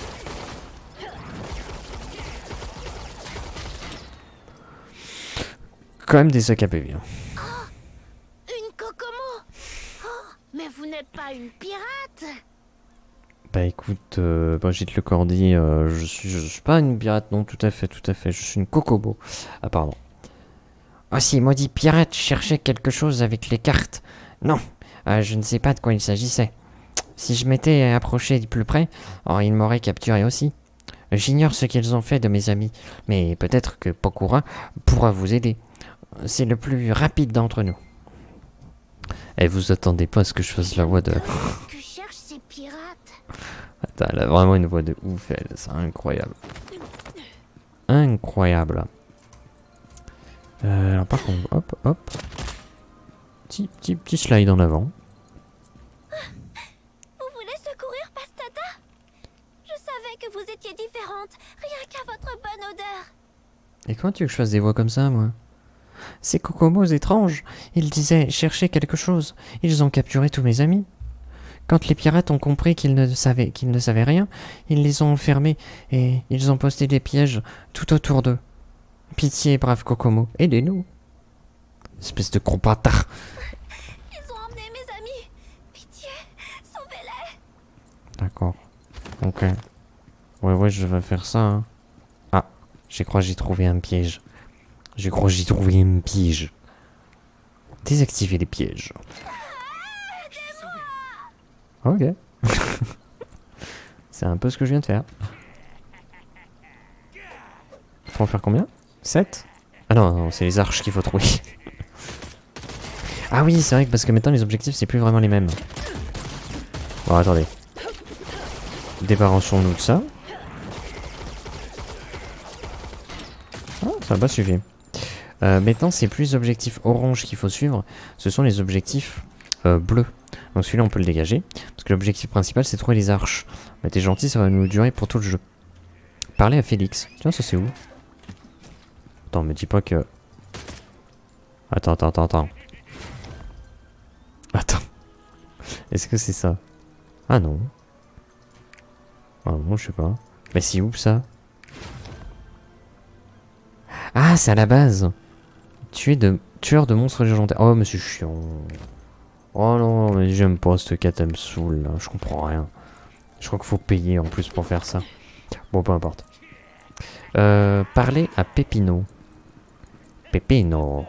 Quand même des sacs à PV. Hein. Une Kokomo. Oh, mais vous n'êtes pas une pirate? Bah écoute, Brigitte Lecordy, je suis pas une pirate, non, tout à fait, je suis une Kokomo. Ah pardon. Oh si, maudit pirate cherchait quelque chose avec les cartes. Non, je ne sais pas de quoi il s'agissait. Si je m'étais approché de plus près, oh, ils m'auraient capturé aussi. J'ignore ce qu'ils ont fait de mes amis, mais peut-être que Pokora pourra vous aider. C'est le plus rapide d'entre nous. Et vous attendez pas à ce que je fasse la voix de... Que cherchent ces pirates? Attends, elle a vraiment une voix de ouf, elle, c'est incroyable. Incroyable. Alors par contre, hop, hop. Petit slide en avant. Vous voulez secourir Pastata? Je savais que vous étiez différente, rien qu'à votre bonne odeur. Et comment tu veux que je fasse des voix comme ça, moi? Ces Kokomos étranges, ils disaient chercher quelque chose. Ils ont capturé tous mes amis. Quand les pirates ont compris qu'ils ne savaient rien, ils les ont enfermés et ils ont posté des pièges tout autour d'eux. Pitié, brave Kokomo, aidez-nous. Espèce de gros bâtard. Ils ont emmené mes amis. Pitié, sauvez-les. D'accord. Ok. Ouais, je vais faire ça. Hein. Ah, je crois que j'ai trouvé un piège. Je crois que j'ai trouvé un piège. Désactiver les pièges. Ok. C'est un peu ce que je viens de faire. Faut en faire combien? 7? Ah non, non, c'est les arches qu'il faut trouver. Ah oui, c'est vrai que parce que maintenant les objectifs c'est plus vraiment les mêmes. Bon, attendez. Débarrassons-nous de ça. Ah, ça va pas suffire. Maintenant, c'est plus les objectifs orange qu'il faut suivre. Ce sont les objectifs bleus. Donc celui-là, on peut le dégager. Parce que l'objectif principal, c'est de trouver les arches. Mais t'es gentil, ça va nous durer pour tout le jeu. Parler à Félix. Tiens, ça c'est où? Attends, me dis pas que... Attends. Attends. Est-ce que c'est ça? Ah non. Ah bon, je sais pas. Mais c'est où ça? Ah, c'est à la base. Tueur de monstres légendaires. Oh, mais c'est chiant. Oh non, mais j'aime pas cette quête, elle me saoule là. Je comprends rien. Je crois qu'il faut payer en plus pour faire ça. Bon, peu importe. Parler à Pepino. Pepino.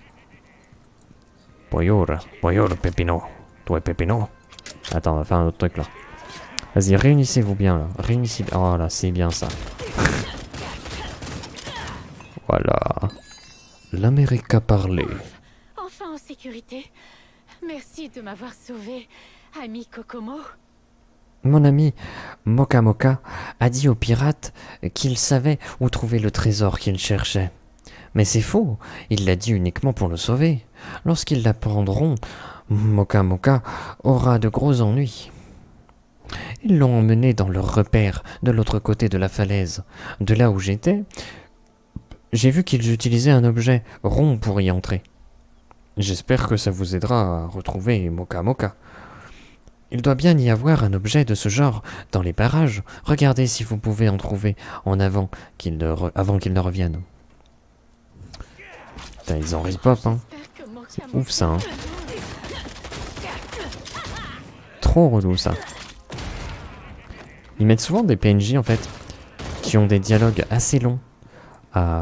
Bonjour Pepino. Toi Pepino. Attends, on va faire un autre truc là. Vas-y, réunissez-vous bien là. Réunissez. Oh là, c'est bien ça. Voilà. L'Amérique a parlé. Enfin en sécurité. Merci de m'avoir sauvé, ami Kokomo. Mon ami Moka Moka a dit aux pirates qu'il savait où trouver le trésor qu'il cherchait. Mais c'est faux, il l'a dit uniquement pour le sauver. Lorsqu'ils l'apprendront, Moka Moka aura de gros ennuis. Ils l'ont emmené dans leur repère de l'autre côté de la falaise. De là où j'étais, j'ai vu qu'ils utilisaient un objet rond pour y entrer. J'espère que ça vous aidera à retrouver Moka Moka. Il doit bien y avoir un objet de ce genre dans les parages. Regardez si vous pouvez en trouver en avant avant qu'ils ne reviennent. Putain, ils en ripop, hein. Ouf ça, hein. Trop relou ça. Ils mettent souvent des PNJ en fait qui ont des dialogues assez longs à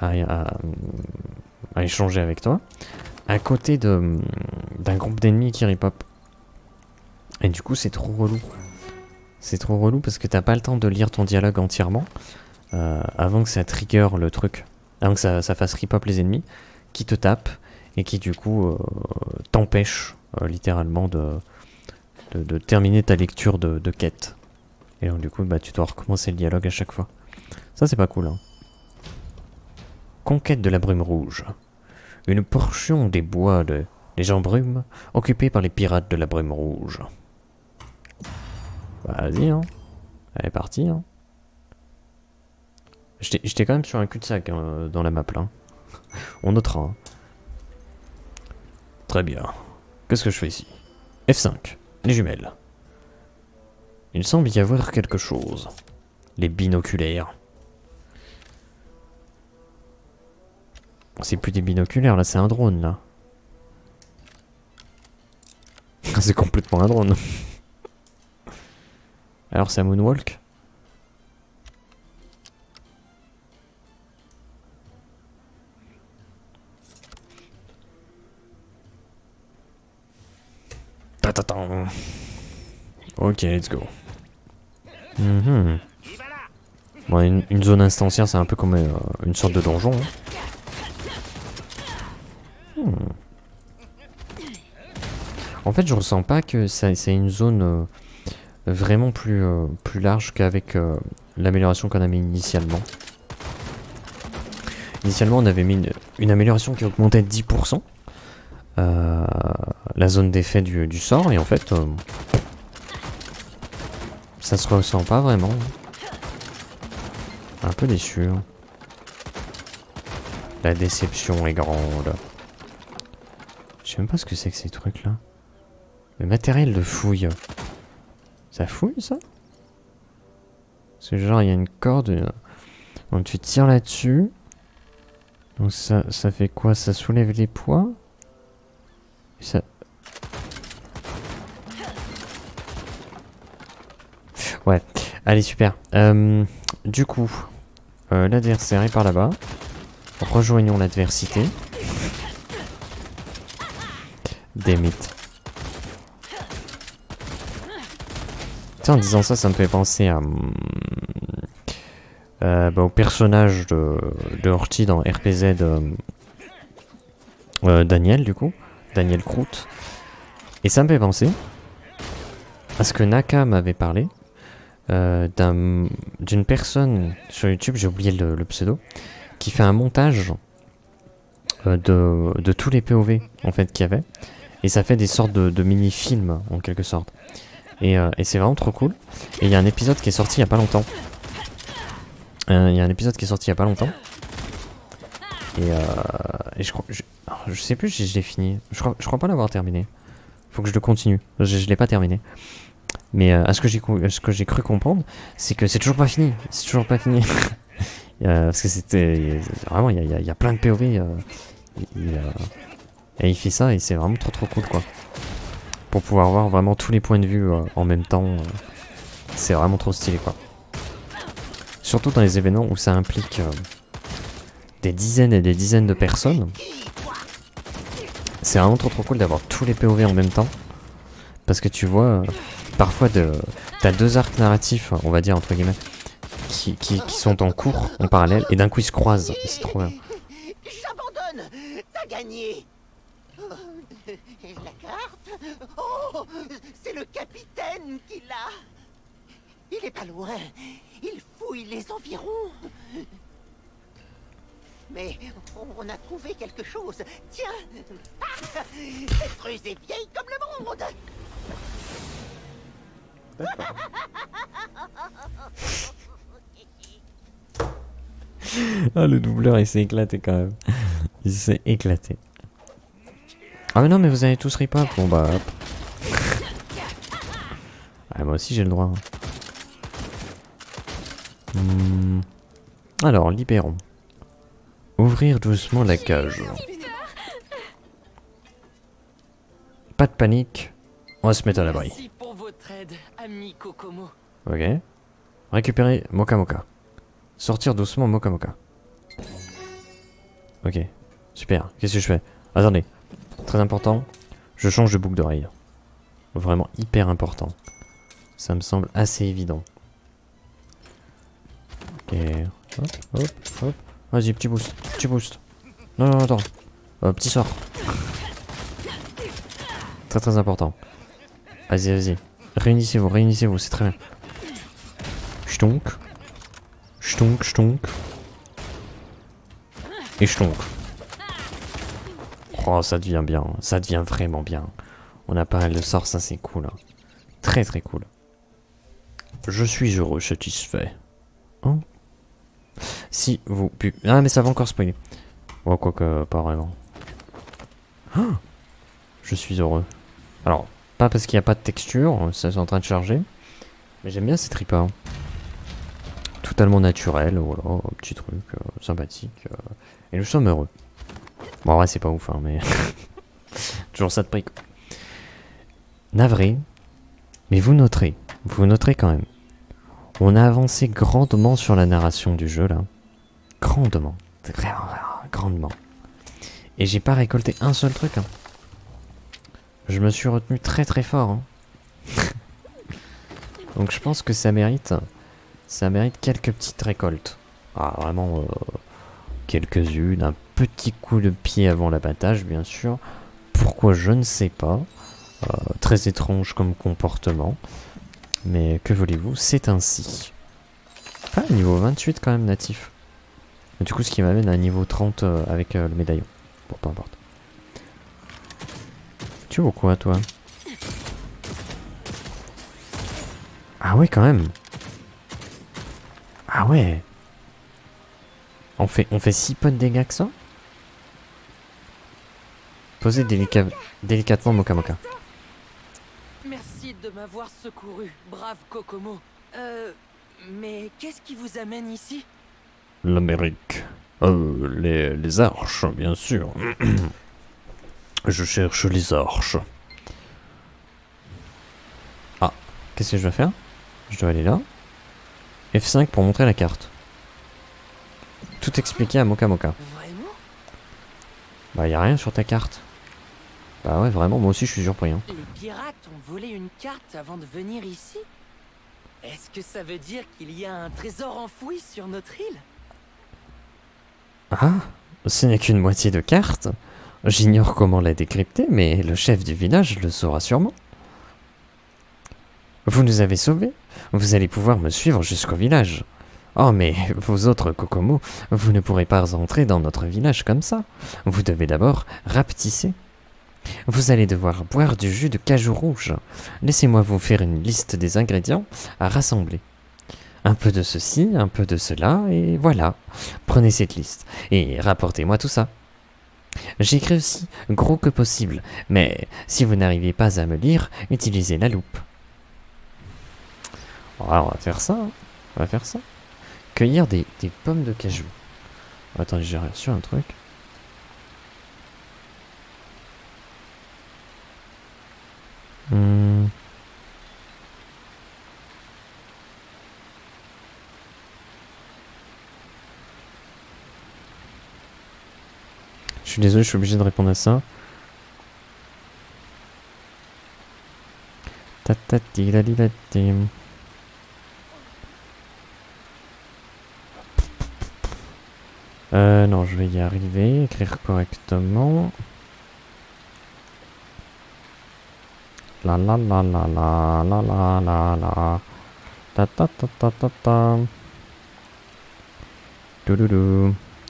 échanger avec toi, à côté d'un groupe d'ennemis qui ripop. Et du coup c'est trop relou. C'est trop relou parce que t'as pas le temps de lire ton dialogue entièrement avant que ça trigger le truc, avant que ça fasse ripop les ennemis qui te tapent et qui du coup t'empêchent littéralement de terminer ta lecture de quête. Et donc du coup bah tu dois recommencer le dialogue à chaque fois. Ça c'est pas cool, hein. Conquête de la brume rouge. Une portion des bois des gens brumes occupés par les pirates de la brume rouge. Vas-y, hein. Elle est partie, hein. J'étais quand même sur un cul-de-sac hein, dans la map là. On notera. Hein. Très bien. Qu'est-ce que je fais ici? F5. Les jumelles. Il semble y avoir quelque chose. Les binoculaires. C'est plus des binoculaires là, c'est un drone là. C'est complètement un drone. Alors c'est un moonwalk? Ok, let's go. Bon, une zone instancière, c'est un peu comme une sorte de donjon. Hein. En fait, je ressens pas que c'est une zone vraiment plus large qu'avec l'amélioration qu'on a mis initialement. Initialement, on avait mis une amélioration qui augmentait de 10%. La zone d'effet du sort, et en fait, ça se ressent pas vraiment. Un peu déçu. Hein. La déception est grande. Je sais même pas ce que c'est que ces trucs là. Le matériel de fouille. Ça fouille ça? C'est genre il y a une corde. Donc tu tires là-dessus. Donc ça fait quoi? Ça soulève les poids? Ça... Ouais. Allez super. Du coup, l'adversaire est par là-bas. Rejoignons l'adversité. Des mythes. Tiens, en disant ça, ça me fait penser à au personnage de Horty dans RPZ Daniel, du coup. Daniel Croûte. Et ça me fait penser à ce que Naka m'avait parlé d'une personne sur YouTube, j'ai oublié le pseudo, qui fait un montage de tous les POV en fait qu'il y avait. Et ça fait des sortes de mini-films en quelque sorte. Et c'est vraiment trop cool. Et il y a un épisode qui est sorti il y a pas longtemps. Et je crois, je sais plus si je l'ai fini. Je crois pas l'avoir terminé. Faut que je le continue. Je l'ai pas terminé. Mais à ce que j'ai cru comprendre, c'est que c'est toujours pas fini. C'est toujours pas fini. Parce que c'était vraiment il y a plein de POV. Et il fait ça et c'est vraiment trop cool quoi. Pour pouvoir voir vraiment tous les points de vue en même temps. C'est vraiment trop stylé quoi. Surtout dans les événements où ça implique des dizaines et des dizaines de personnes. C'est vraiment trop cool d'avoir tous les POV en même temps. Parce que tu vois, parfois t'as deux arcs narratifs, on va dire entre guillemets, qui sont en cours, en parallèle, et d'un coup ils se croisent. C'est trop bien. J'abandonne. T'as gagné. La carte. Oh, c'est le capitaine qui l'a. Il est pas loin. Il fouille les environs. Mais on a trouvé quelque chose. Tiens. Cette ruse est vieille comme le monde. Ah, le doubleur il s'est éclaté quand même. Il s'est éclaté. Ah mais non mais vous avez tous rip-up. Bon bah hop. Ah, moi aussi j'ai le droit. Alors libérons. Ouvrir doucement la cage. Pas de panique. On va se mettre à l'abri. Merci pour votre aide, ami Kokomo. Ok. Récupérer Moka Moka. Sortir doucement Moka Moka. Ok. Super. Qu'est-ce que je fais? Attendez. Très important. Je change de boucle d'oreille. Vraiment hyper important. Ça me semble assez évident. Ok. Hop, hop, hop. Vas-y, petit boost. Petit boost. Non, non, attends. Petit sort. Très important. Vas-y, vas-y. Réunissez-vous, c'est très bien. Ch'tonk. Ch'tonk, ch'tonk. Et ch'tonk. Oh, ça devient bien. Ça devient vraiment bien. On a pas mal de sorts, ça c'est cool. Hein. Très cool. Je suis heureux, satisfait. Hein? Si vous... Ah, mais ça va encore spoiler. Oh, quoique, pas vraiment. Oh, je suis heureux. Alors, pas parce qu'il n'y a pas de texture, ça c'est en train de charger. Mais j'aime bien ces tripas. Hein. Totalement naturel, voilà, un petit truc sympathique. Et nous sommes heureux. Bon, en vrai, c'est pas ouf, hein, mais... Toujours ça de prix. Navré. Mais vous noterez quand même. On a avancé grandement sur la narration du jeu, là. Grandement. Vraiment, grandement. Et j'ai pas récolté un seul truc, hein. Je me suis retenu très fort, hein. Donc je pense que ça mérite quelques petites récoltes. Ah, vraiment, quelques-unes. Un petit coup de pied avant l'abattage, bien sûr. Pourquoi, je ne sais pas. Très étrange comme comportement. Mais que voulez-vous, c'est ainsi. Ah, niveau 28 quand même natif. Et du coup, ce qui m'amène à un niveau 30 avec le médaillon. Bon, peu importe. Tu vois quoi, toi? Ah ouais, quand même. Ah ouais. On fait 6 points de dégâts que ça? Posez délicatement Moka Moka. Merci de m'avoir secouru, brave Kokomo. Mais qu'est-ce qui vous amène ici? L'Amérique. Les arches, bien sûr. Je cherche les arches. Ah, qu'est-ce que je dois faire? Je dois aller là. F5 pour montrer la carte. Tout expliquer à Moka Moka. Vraiment? Bah, y a rien sur ta carte. Bah ouais, vraiment, moi aussi je suis surpris. Hein. Les pirates ont volé une carte avant de venir ici? Est-ce que ça veut dire qu'il y a un trésor enfoui sur notre île? Ah, ce n'est qu'une moitié de carte. J'ignore comment la décrypter, mais le chef du village le saura sûrement. Vous nous avez sauvés. Vous allez pouvoir me suivre jusqu'au village. Oh, mais vous autres Kokomo, vous ne pourrez pas entrer dans notre village comme ça. Vous devez d'abord rapetisser. Vous allez devoir boire du jus de cajou rouge. Laissez-moi vous faire une liste des ingrédients à rassembler. Un peu de ceci, un peu de cela, et voilà. Prenez cette liste et rapportez-moi tout ça. J'écris aussi gros que possible, mais si vous n'arrivez pas à me lire, utilisez la loupe. Alors, on va faire ça, hein. On va faire ça. Cueillir des pommes de cajou. Attendez, j'ai reçu un truc. Je suis désolé, je suis obligé de répondre à ça. Non, je vais y arriver, écrire correctement. La la la la la la la la la. Ta ta ta ta ta ta. Doudoudou.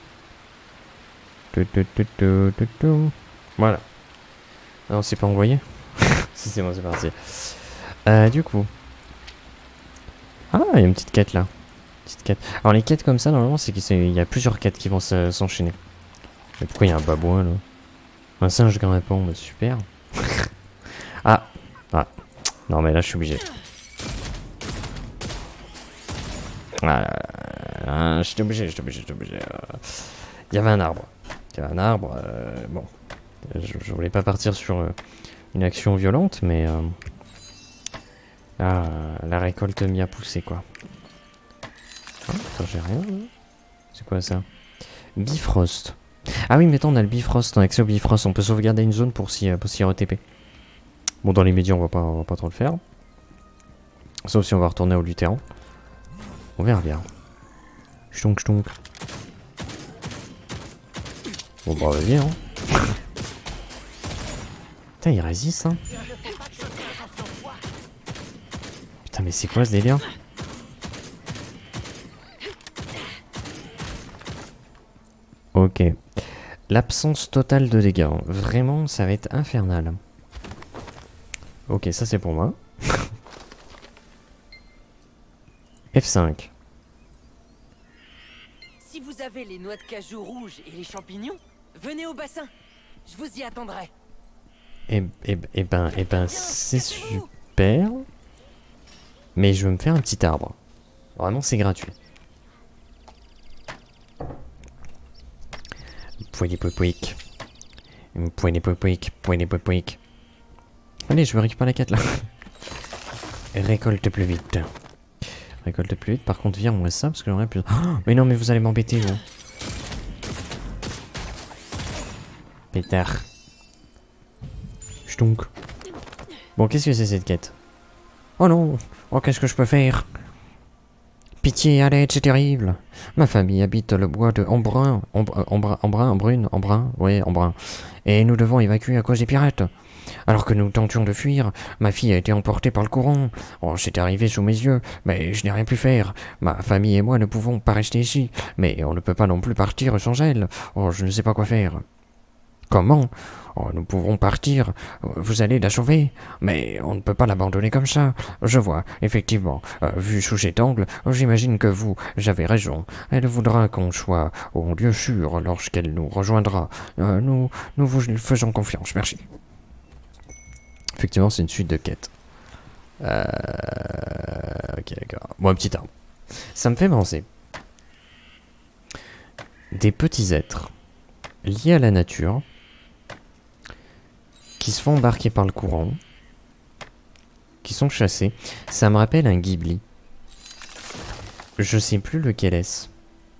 Voilà. Non, c'est pas envoyé. Si c'est bon, c'est parti. Du coup. Ah, il y a une petite quête là. Petite quête. Alors les quêtes comme ça, normalement, c'est qu'il y a plusieurs quêtes qui vont s'enchaîner. Mais pourquoi il y a un babouin là? Un singe grimpant, bah, super. Ah. Ah. Non mais là je suis obligé. Ah, j'étais obligé. Il y avait un arbre. Bon. Je voulais pas partir sur une action violente, mais la récolte m'y a poussé quoi. Ah, attends, j'ai rien. C'est quoi ça? Bifrost. Ah oui, maintenant on a le Bifrost, on a accès au Bifrost, on peut sauvegarder une zone pour s'y RTP. Bon, dans les médias on va pas trop le faire. Sauf si on va retourner au Lutéran. On verra bien. Chtonk. Bon bah vas-y hein. Putain il résiste hein. Putain mais c'est quoi ce délire? Ok. L'absence totale de dégâts. Vraiment ça va être infernal. Ok ça c'est pour moi. F5. Si vous avez les noix de cajou rouges et les champignons, venez au bassin. Je vous y attendrai. Eh ben, c'est super. Mais je veux me faire un petit arbre. Vraiment, c'est gratuit. Pouic. Allez, je me récupère la quête là. Récolte plus vite. Par contre, viens-moi ça parce que j'aurais plus. Oh, mais non, mais vous allez m'embêter, vous. Pétard. Chtonk. Bon, qu'est-ce que c'est cette quête? Oh non! Oh, qu'est-ce que je peux faire? Pitié, à l'aide, c'est terrible. Ma famille habite le bois de Embrun. Et nous devons évacuer à cause des pirates. Alors que nous tentions de fuir, ma fille a été emportée par le courant. Oh, c'est arrivé sous mes yeux, mais je n'ai rien pu faire. Ma famille et moi ne pouvons pas rester ici, mais on ne peut pas non plus partir sans elle. Oh, je ne sais pas quoi faire. Comment? Oh, nous pouvons partir. Vous allez la sauver. Mais on ne peut pas l'abandonner comme ça. Je vois, effectivement. Vu sous cet angle, j'imagine que j'avais raison. Elle voudra qu'on soit au lieu sûr lorsqu'elle nous rejoindra. Nous vous faisons confiance. Merci. Effectivement, c'est une suite de quêtes. Ok, d'accord. Bon, un petit arbre. Ça me fait penser. Des petits êtres liés à la nature qui se font embarquer par le courant, qui sont chassés. Ça me rappelle un Ghibli. Je sais plus lequel est-ce.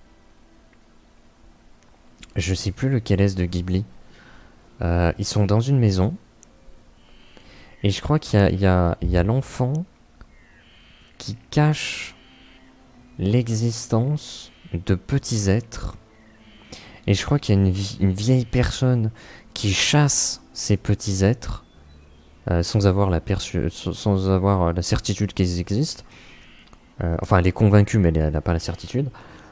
De Ghibli. Ils sont dans une maison. Et je crois qu'il y a l'enfant qui cache l'existence de petits êtres. Et je crois qu'il y a une vieille personne qui chasse ces petits êtres sans avoir la certitude qu'ils existent. Enfin, elle est convaincue, mais elle n'a pas la certitude.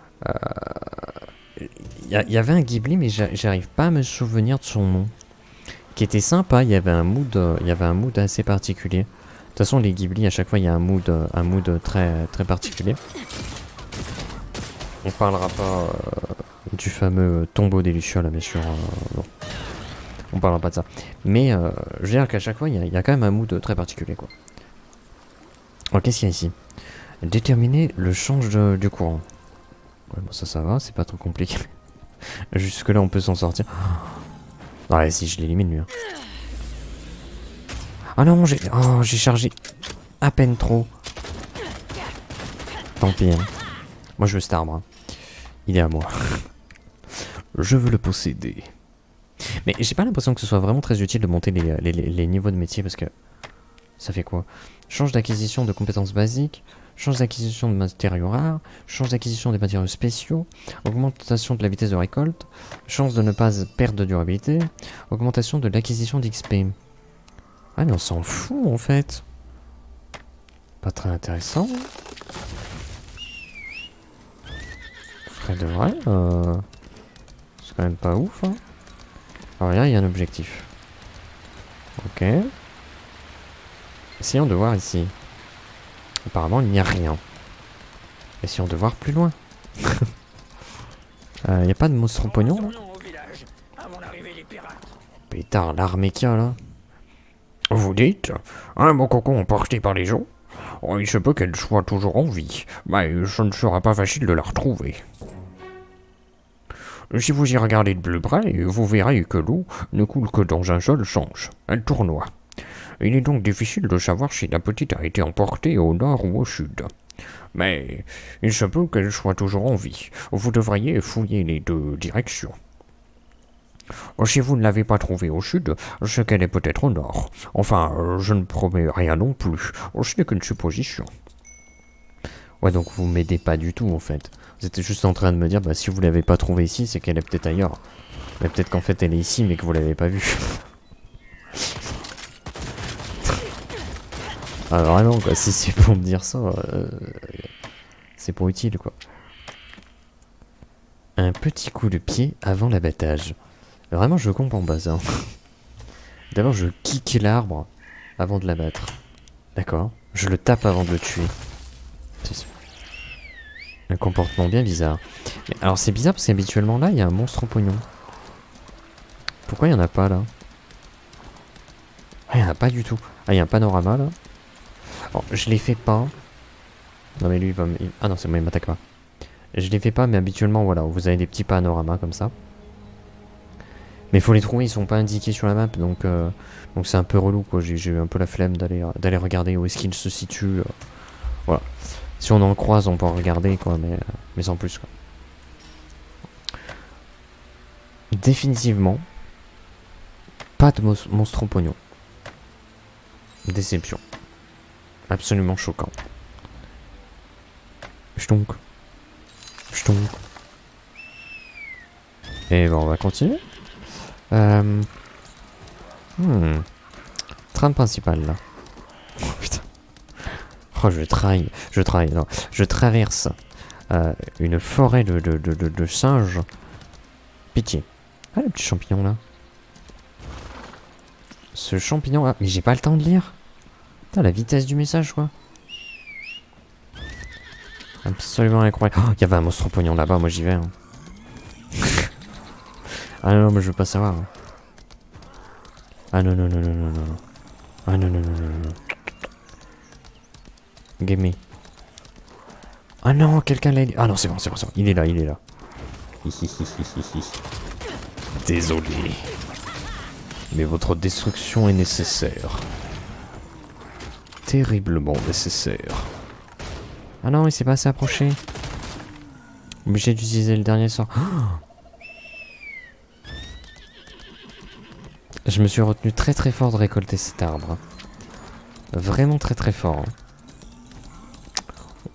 Il y avait un Ghibli, mais j'arrive pas à me souvenir de son nom. Qui était sympa, il y avait un mood assez particulier. De toute façon, les Ghibli, à chaque fois, il y a un mood très, très particulier. On parlera pas du fameux tombeau des Lucioles, bien sûr. Non. On parlera pas de ça. Mais je veux dire qu'à chaque fois, il y a quand même un mood très particulier, quoi. Alors, qu'est-ce qu'il y a ici? Déterminer le change du courant. Ouais, bon, ça va, c'est pas trop compliqué. Jusque là, on peut s'en sortir. Ouais, si je l'élimine, lui. Hein. Ah non, j'ai chargé à peine trop. Tant pis, hein. Moi, je veux cet arbre. Hein. Il est à moi. Je veux le posséder. Mais j'ai pas l'impression que ce soit vraiment très utile de monter les niveaux de métier parce que... Ça fait quoi? Change d'acquisition de compétences basiques, change d'acquisition de matériaux rares, change d'acquisition des matériaux spéciaux, augmentation de la vitesse de récolte, chance de ne pas perdre de durabilité, augmentation de l'acquisition d'XP. Ah mais on s'en fout en fait. Pas très intéressant. Vrai de vrai, c'est quand même pas ouf. Hein. Alors là, il y a un objectif. Ok. Essayons de voir ici. Apparemment, il n'y a rien. Essayons de voir plus loin. Il n'y a pas de monstre au pognon là? Pétard, l'armée qu'il y a là. Vous dites, un Mokoko emporté par les gens? Oh, il se peut qu'elle soit toujours en vie, mais ce ne sera pas facile de la retrouver. Si vous y regardez de plus près, vous verrez que l'eau ne coule que dans un seul sens, elle tournoie. Il est donc difficile de savoir si la petite a été emportée au nord ou au sud. Mais il se peut qu'elle soit toujours en vie. Vous devriez fouiller les deux directions. Si vous ne l'avez pas trouvée au sud, c'est qu'elle est peut-être au nord. Enfin, je ne promets rien non plus. Ce n'est qu'une supposition. Ouais, donc vous m'aidez pas du tout en fait. Vous êtes juste en train de me dire, bah si vous l'avez pas trouvée ici, c'est qu'elle est peut-être ailleurs. Mais peut-être qu'en fait elle est ici, mais que vous l'avez pas vue. Ah vraiment quoi, si c'est pour me dire ça, c'est pas utile quoi. Un petit coup de pied avant l'abattage. Vraiment je comprends pas ça. D'abord je kick l'arbre avant de l'abattre. D'accord. Je le tape avant de le tuer. Un comportement bien bizarre. Mais alors c'est bizarre parce qu'habituellement là il y a un monstre au pognon. Pourquoi il n'y en a pas là? Ah il n'y en a pas du tout. Ah il y a un panorama là. Bon, je les fais pas. Non mais lui il va me... Ah non c'est moi il m'attaque pas. Je les fais pas mais habituellement voilà vous avez des petits panoramas comme ça. Mais il faut les trouver, ils sont pas indiqués sur la map donc c'est un peu relou quoi. J'ai eu un peu la flemme d'aller regarder où est-ce qu'ils se situent. Voilà. Si on en croise on peut en regarder quoi mais sans plus quoi. Définitivement pas de monstre au pognon. Déception. Absolument choquant. Ch'tonk. Ch'tonk. Et bon, on va continuer. Train principal là. Oh putain. Oh, je traverse une forêt de singes. Pitié. Ah, le petit champignon là. Ce champignon là. Mais j'ai pas le temps de lire. Putain, la vitesse du message quoi. Absolument incroyable. Oh, il y avait un monstre au pognon là-bas, moi j'y vais. Hein. Ah non, mais je veux pas savoir. Hein. Ah non, non, non, non, non, non. Ah non, non, non, non, non. Give me. Ah non, quelqu'un l'a... Ah non, c'est bon, c'est bon, c'est bon. Il est là, il est là. Désolé. Mais votre destruction est nécessaire. Terriblement nécessaire. Ah non, il s'est pas assez approché. Obligé d'utiliser le dernier sort. Je me suis retenu très très fort de récolter cet arbre. Vraiment très très fort.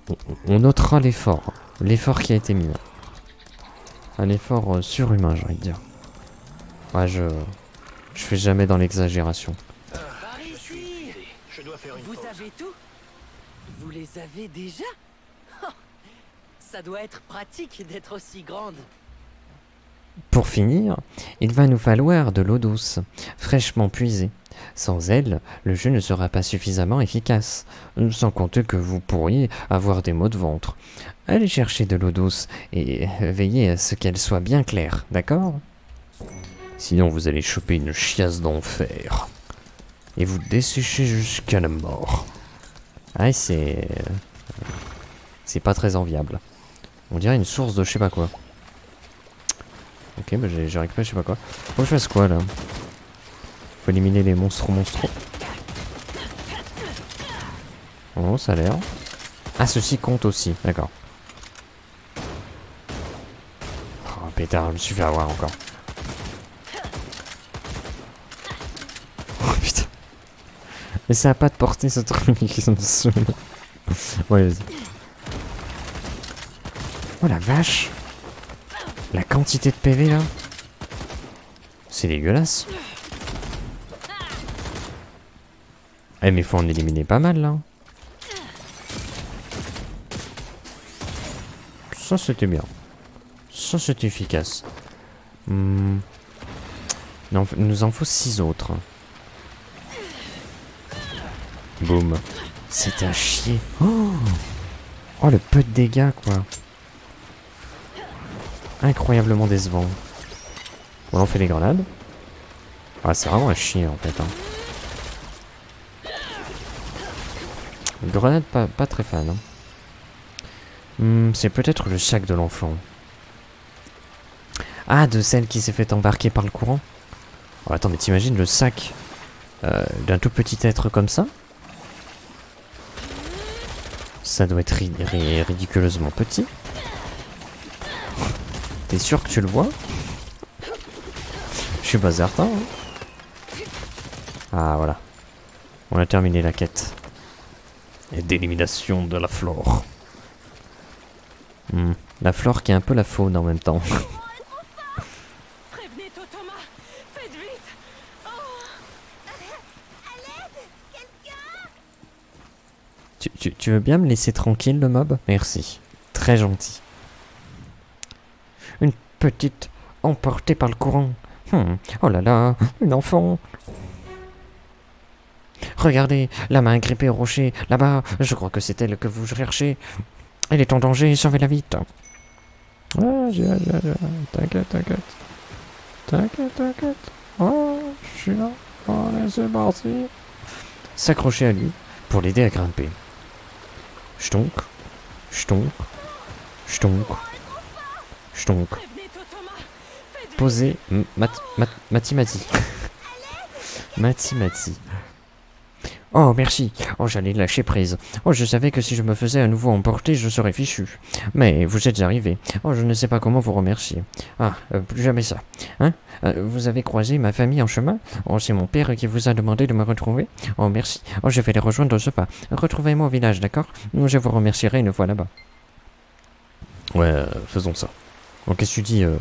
On notera l'effort. L'effort qui a été mis. Un effort surhumain, j'ai envie de dire. Ouais, je fais jamais dans l'exagération. Par ici. Je dois faire une Vous pause. avez tout? Vous les avez déjà? Oh, ça doit être pratique d'être aussi grande. Pour finir, il va nous falloir de l'eau douce, fraîchement puisée. Sans elle, le jeu ne sera pas suffisamment efficace, sans compter que vous pourriez avoir des maux de ventre. Allez chercher de l'eau douce et veillez à ce qu'elle soit bien claire, d'accord? Sinon vous allez choper une chiasse d'enfer et vous dessécher jusqu'à la mort. Ah, c'est pas très enviable. On dirait une source de je sais pas quoi. Ok, bah j'ai récupéré je sais pas quoi. Faut que je fasse quoi là? Faut éliminer les monstres. Oh, ça a l'air. Ah, ceci compte aussi, d'accord. Oh pétard, je me suis fait avoir encore. Oh putain. Mais ça a pas de portée ce truc qui sont saoule. Ouais, vas-y. Oh la vache. La quantité de PV là. C'est dégueulasse. Eh mais faut en éliminer pas mal là. Ça c'était bien. Ça c'était efficace. Non, il nous en faut 6 autres. Boum. C'est à chier. Oh, le peu de dégâts quoi. Incroyablement décevant. Bon, on fait les grenades. Ah, c'est vraiment à chier en fait. Hein. Grenade pas très fan. Hein. C'est peut-être le sac de l'enfant. Ah, de celle qui s'est fait embarquer par le courant. Oh, attends, mais t'imagines le sac d'un tout petit être comme ça? Ça doit être ridiculeusement petit. T'es sûr que tu le vois? Je suis pas certain. Hein. Ah, voilà. On a terminé la quête. Et d'élimination de la flore. La flore qui est un peu la faune en même temps. Prévenez Totoma. Faites vite. Tu veux bien me laisser tranquille le mob? Merci. Très gentil. Une petite emportée par le courant. Oh là là, une enfant. Regardez, la main grippée au rocher, là-bas. Je crois que c'est elle que vous cherchez. Elle est en danger, sauvez-la vite. Ah, t'inquiète. T'inquiète. Oh, je suis là. Allez, c'est parti. S'accrocher à lui pour l'aider à grimper. Chtonk. Posez Mati. Mati. Oh, merci. Oh, j'allais lâcher prise. Oh, je savais que si je me faisais à nouveau emporter, je serais fichu. Mais vous êtes arrivé. Oh, je ne sais pas comment vous remercier. Ah, plus jamais ça. Hein? Vous avez croisé ma famille en chemin? Oh, c'est mon père qui vous a demandé de me retrouver? Oh, merci. Oh, je vais les rejoindre ce pas. Retrouvez-moi au village, d'accord? Je vous remercierai une fois là-bas. Ouais, faisons ça. Oh, qu'est-ce que tu dis,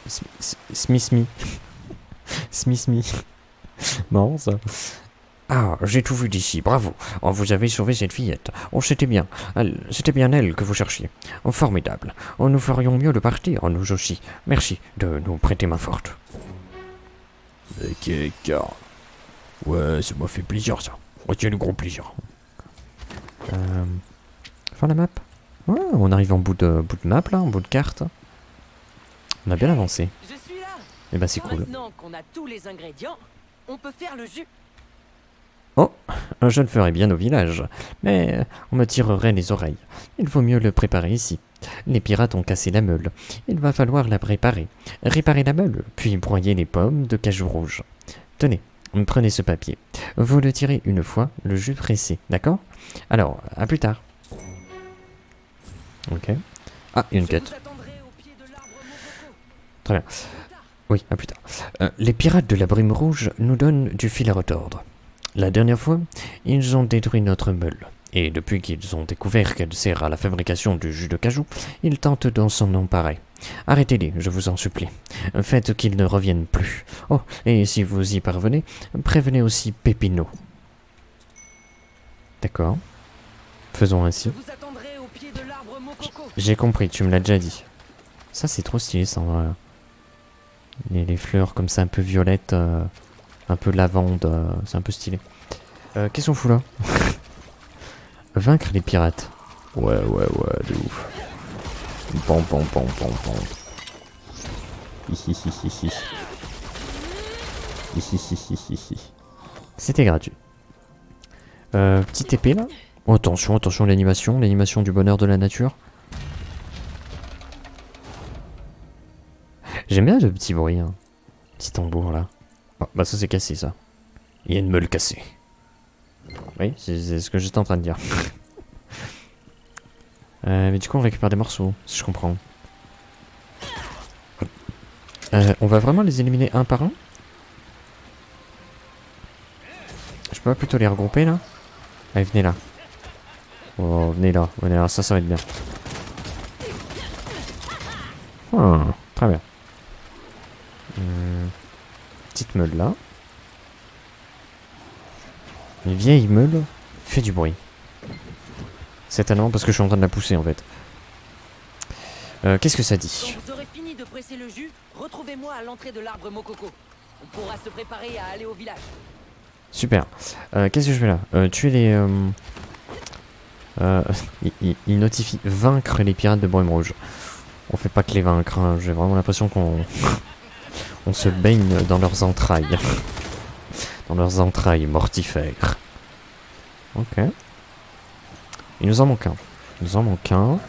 Smith. Marrant ça. Ah, j'ai tout vu d'ici, bravo. Oh, vous avez sauvé cette fillette. Oh, c'était bien. C'était bien elle que vous cherchiez. Oh, formidable. Oh, nous ferions mieux de partir, nous aussi. Merci de nous prêter main forte. Ok, car. Ouais, ça m'a fait plaisir, ça. Retiens le gros plaisir. Fin la map. Ouais, on arrive en bout de map, là, en bout de carte. On a bien avancé. Je suis là. Et bah, c'est cool. Maintenant qu'on a tous les ingrédients, on peut faire le jus. Oh, je le ferai bien au village, mais on me tirerait les oreilles. Il vaut mieux le préparer ici. Les pirates ont cassé la meule. Il va falloir la préparer. Réparer la meule, puis broyer les pommes de cajou rouge. Tenez, prenez ce papier. Vous le tirez une fois, le jus pressé, d'accord? Alors, à plus tard. Ok. Ah, une quête. Très bien. Oui, à plus tard. Les pirates de la Brume Rouge nous donnent du fil à retordre. La dernière fois, ils ont détruit notre meule. Et depuis qu'ils ont découvert qu'elle sert à la fabrication du jus de cajou, ils tentent d'en s'en emparer. Arrêtez-les, je vous en supplie. Faites qu'ils ne reviennent plus. Oh, et si vous y parvenez, prévenez aussi Pépino. D'accord. Faisons ainsi. Vous attendrez au pied de l'arbre Mokoko. J'ai compris, tu me l'as déjà dit. Ça, c'est trop stylé, ça. Les fleurs comme ça, un peu violettes, un peu lavande, c'est un peu stylé. Qu'est-ce qu'on fout là? Vaincre les pirates. Ouais, de ouf. Pom. C'était gratuit. Petite épée là. Oh, attention, l'animation du bonheur de la nature. J'aime bien le petit bruit, hein. Petit tambour là. Oh, bah ça c'est cassé ça. Il y a une meule cassée. Oui, c'est ce que j'étais en train de dire. Mais du coup on récupère des morceaux, si je comprends. On va vraiment les éliminer un par un? Je peux pas plutôt les regrouper là? Allez, venez là. Oh, venez là, ça va être bien. Très bien. Petite meule là. Une vieille meule fait du bruit. C'est tellement parce que je suis en train de la pousser en fait. Qu'est-ce que ça dit? Quand vous aurez fini de presser le jus, retrouvez-moi à l'entrée de l'arbre Mokoko. On pourra se préparer à aller au village. Super. Qu'est-ce que je fais là? Tuer les... il notifie vaincre les pirates de Brume Rouge. On fait pas que les vaincre, hein. J'ai vraiment l'impression qu'on on se baigne dans leurs entrailles. Dans leurs entrailles mortifères. Ok. Il nous en manque un. Il nous en manque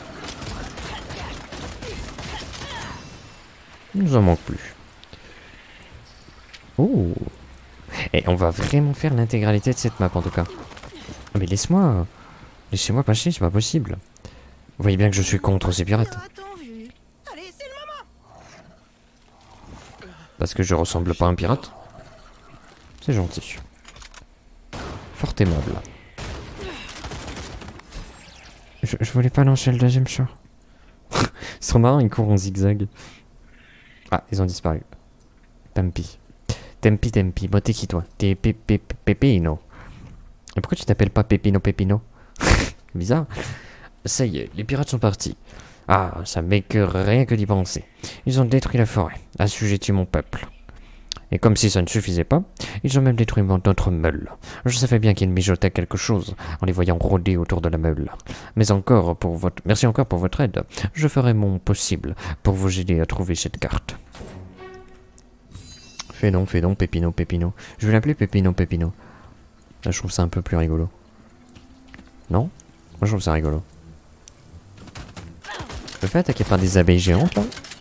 plus. Oh. Et on va vraiment faire l'intégralité de cette map en tout cas. Mais laissez-moi passer, c'est pas possible. Vous voyez bien que je suis contre ces pirates. Parce que je ressemble pas à un pirate. C'est gentil. Fort aimable. Je voulais pas lancer le deuxième sort. C'est trop marrant, ils courent en zigzag. Ah, ils ont disparu. Tempi. Bon, t'es qui toi? T'es Pépino. Et pourquoi tu t'appelles pas Pépino? Bizarre. Ça y est, les pirates sont partis. Ah, ça m'écoeure rien que d'y penser. Ils ont détruit la forêt, assujetti mon peuple. Et comme si ça ne suffisait pas, ils ont même détruit notre meule. Je savais bien qu'ils mijotaient quelque chose en les voyant rôder autour de la meule. Mais merci encore pour votre aide. Je ferai mon possible pour vous aider à trouver cette carte. Fais donc, Pépino. Je vais l'appeler Pépino. Là, je trouve ça un peu plus rigolo. Non? Moi, je trouve ça rigolo. Je me fais attaquer par des abeilles géantes, là?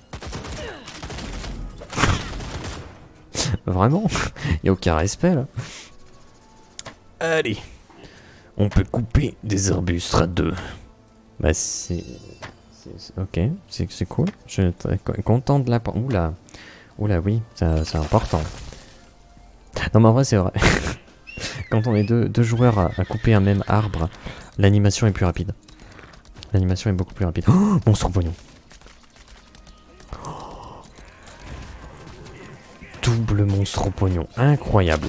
Vraiment? Y a aucun respect, là. Allez. On peut couper des arbustes à deux. Bah, ok, c'est cool. Je suis très content de la... Oula, oui, c'est important. Non, mais en vrai, c'est vrai. Quand on est deux joueurs à couper un même arbre, l'animation est plus rapide. L'animation est beaucoup plus rapide. Oh, monstre pognon. Double monstre au pognon. Incroyable.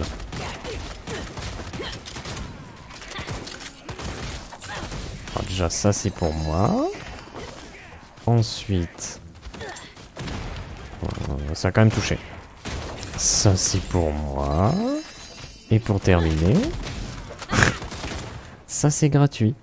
Alors déjà, ça c'est pour moi. Ensuite... ça a quand même touché. Ça c'est pour moi. Et pour terminer... ça c'est gratuit.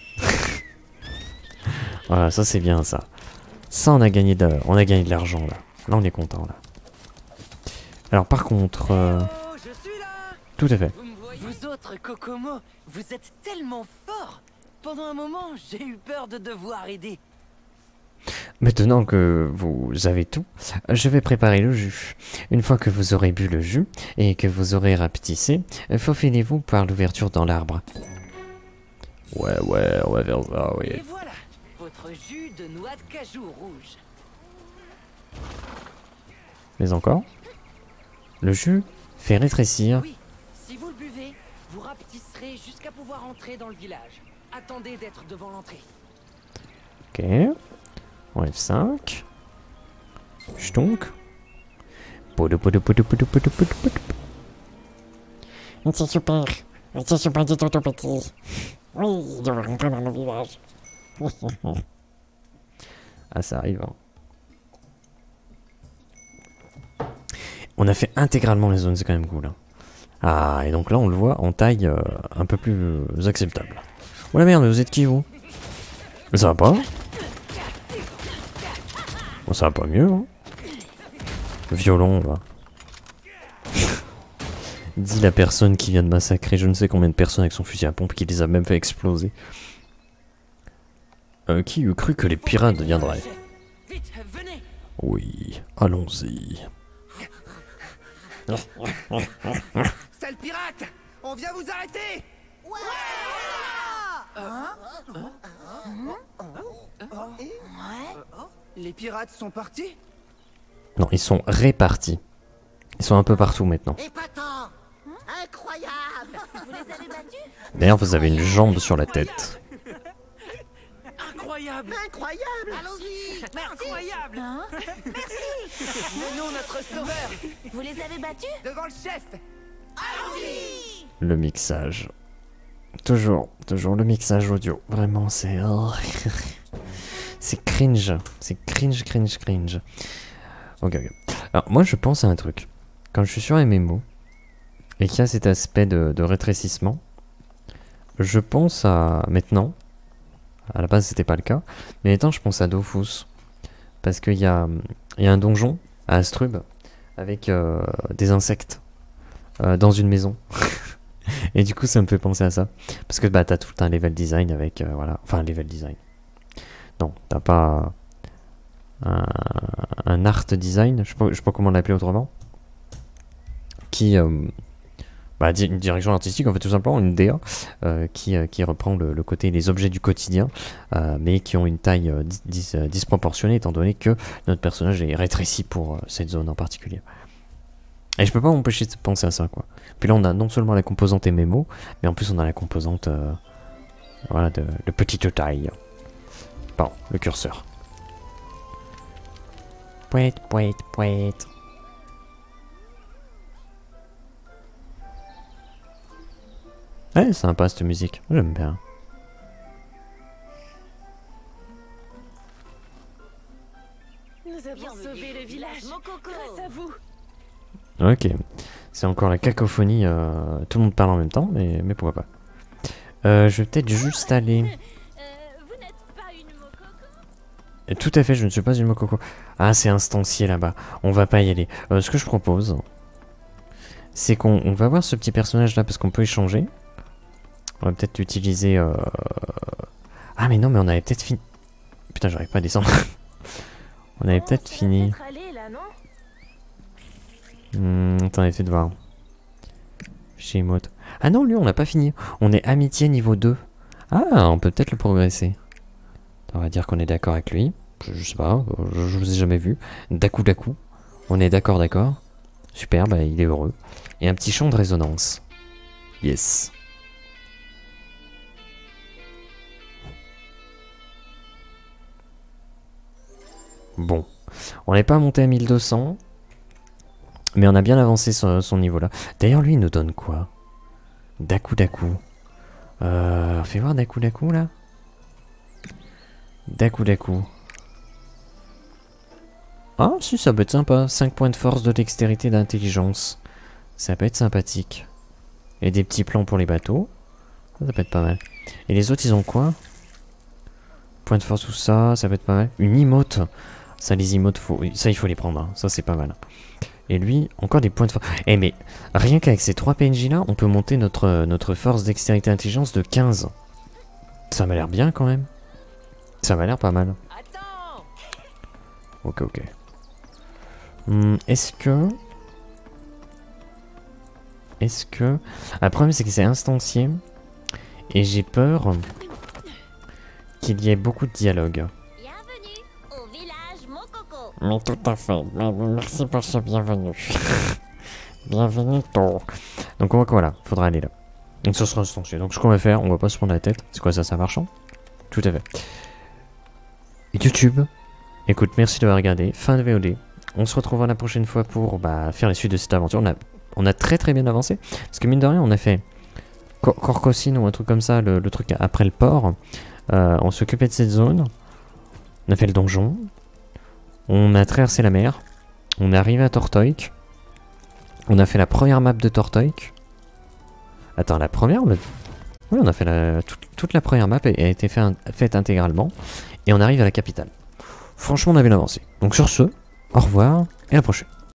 Voilà, ça c'est bien ça. Ça on a gagné de l'argent là. Là on est content là. Alors par contre... tout à fait. Vous autres Kokomo, vous êtes tellement forts. Pendant un moment, j'ai eu peur de devoir aider. Maintenant que vous avez tout, je vais préparer le jus. Une fois que vous aurez bu le jus et que vous aurez rapetissé, faufilez-vous par l'ouverture dans l'arbre. Ouais, on va faire ça, oui. Et voilà, votre jus de noix de cajou rouge. Mais encore? Le jus fait rétrécir. Oui, si vous le buvez, vous rapetisserez jusqu'à pouvoir entrer dans le village. Attendez d'être devant l'entrée. Ok. On F5. Stunk. C'est super. C'est super du tout petit. Oui, je veux rentrer dans le village. Ah, ça arrive. Hein. On a fait intégralement les zones, c'est quand même cool. Hein. Ah, et donc là, on le voit en taille un peu plus acceptable. Oh la merde, vous êtes qui, vous? Ça va pas? Bon, ça va pas mieux, hein. Violon, va. Dit la personne qui vient de massacrer je ne sais combien de personnes avec son fusil à pompe, qui les a même fait exploser. Qui eût cru que les pirates viendraient? Oui, allons-y. Sale pirate! On vient vous arrêter! Les pirates sont partis? Non, ils sont répartis. Ils sont un peu partout maintenant. Épatant! Incroyable! Vous les avez battus? D'ailleurs, vous avez une jambe sur la tête. Incroyable! Incroyable! Allons-y! Incroyable! Hein? Menons notre sauveur! Vous les avez battus? Devant le chef! Allons-y! Le mixage. Toujours le mixage audio. Vraiment, c'est... c'est cringe. C'est cringe. Ok. Alors, moi, je pense à un truc. Quand je suis sur MMO, et qu'il y a cet aspect de rétrécissement, je pense à... Maintenant, à la base, c'était pas le cas, mais maintenant, je pense à Dofus. Parce qu'il y a un donjon à Astrub avec des insectes dans une maison. Et du coup, ça me fait penser à ça. Parce que bah, t'as tout un level design avec... voilà. Enfin, level design. Non, t'as pas... un art design, je sais pas comment l'appeler autrement. Qui... bah, une direction artistique, en fait, tout simplement, une DA. Qui reprend le côté, les objets du quotidien. Mais qui ont une taille disproportionnée, étant donné que notre personnage est rétréci pour cette zone en particulier. Et je peux pas m'empêcher de penser à ça, quoi. Puis là, on a non seulement la composante MMO, mais en plus, on a la composante voilà, de petite taille. Pardon, le curseur. Pouet. Ouais, sympa cette musique, j'aime bien. Nous avons sauvé le village grâce à vous. Ok, c'est encore la cacophonie, tout le monde parle en même temps, mais pourquoi pas. Je vais peut-être juste aller... Vous n'êtes pas une Mokoko? Tout à fait, je ne suis pas une Mokoko. Ah, c'est instancié là-bas, on va pas y aller. Ce que je propose, c'est qu'on va voir ce petit personnage là, parce qu'on peut échanger. On va peut-être utiliser... Ah mais non, mais on avait peut-être fini... Putain, j'arrive pas à descendre. On avait peut-être fini... Attends, essayez de voir. Chez Emote. Ah non, lui, on n'a pas fini. On est amitié niveau 2. Ah, on peut peut-être le progresser. On va dire qu'on est d'accord avec lui. Je sais pas, je vous ai jamais vu. Daku. On est d'accord. Super, bah il est heureux. Et un petit champ de résonance. Yes. Bon. On n'est pas monté à 1200. Mais on a bien avancé son niveau là. D'ailleurs, lui, il nous donne quoi? Daku. Fais voir Daku là. Daku. Ah, si, ça peut être sympa. 5 points de force, de dextérité, d'intelligence. Ça peut être sympathique. Et des petits plans pour les bateaux. Ça peut être pas mal. Et les autres, ils ont quoi? Point de force, tout ça, ça peut être pas mal. Une emote. Ça, les emotes, ça, il faut les prendre. Hein. Ça, c'est pas mal. Et lui, encore des points de force. Eh mais, rien qu'avec ces 3 PNJ là, on peut monter notre force, dextérité, intelligence de 15. Ça m'a l'air bien quand même. Ça m'a l'air pas mal. Ok. Est-ce que... Ah, le problème c'est que c'est instancié. Et j'ai peur qu'il y ait beaucoup de dialogue. Mais tout à fait. Merci pour ce bienvenue. Bienvenue, toi. Donc voilà, faudra aller là. Donc ça sera instancié. Donc ce qu'on va faire, on va pas se prendre la tête. C'est quoi ça, ça marche? Tout à fait. YouTube, écoute, merci d'avoir regardé. Fin de VOD. On se retrouvera la prochaine fois pour faire la suite de cette aventure. On a très bien avancé. Parce que mine de rien, on a fait Corcosine ou un truc comme ça, le truc après le port. On s'occupait de cette zone. On a fait le donjon. On a traversé la mer. On est arrivé à Tortoik. On a fait la première map de Tortoik. Attends, la première? Oui, on a fait toute la première map a été faite intégralement. Et on arrive à la capitale. Franchement, on a bien avancé. Donc sur ce, au revoir et à la prochaine.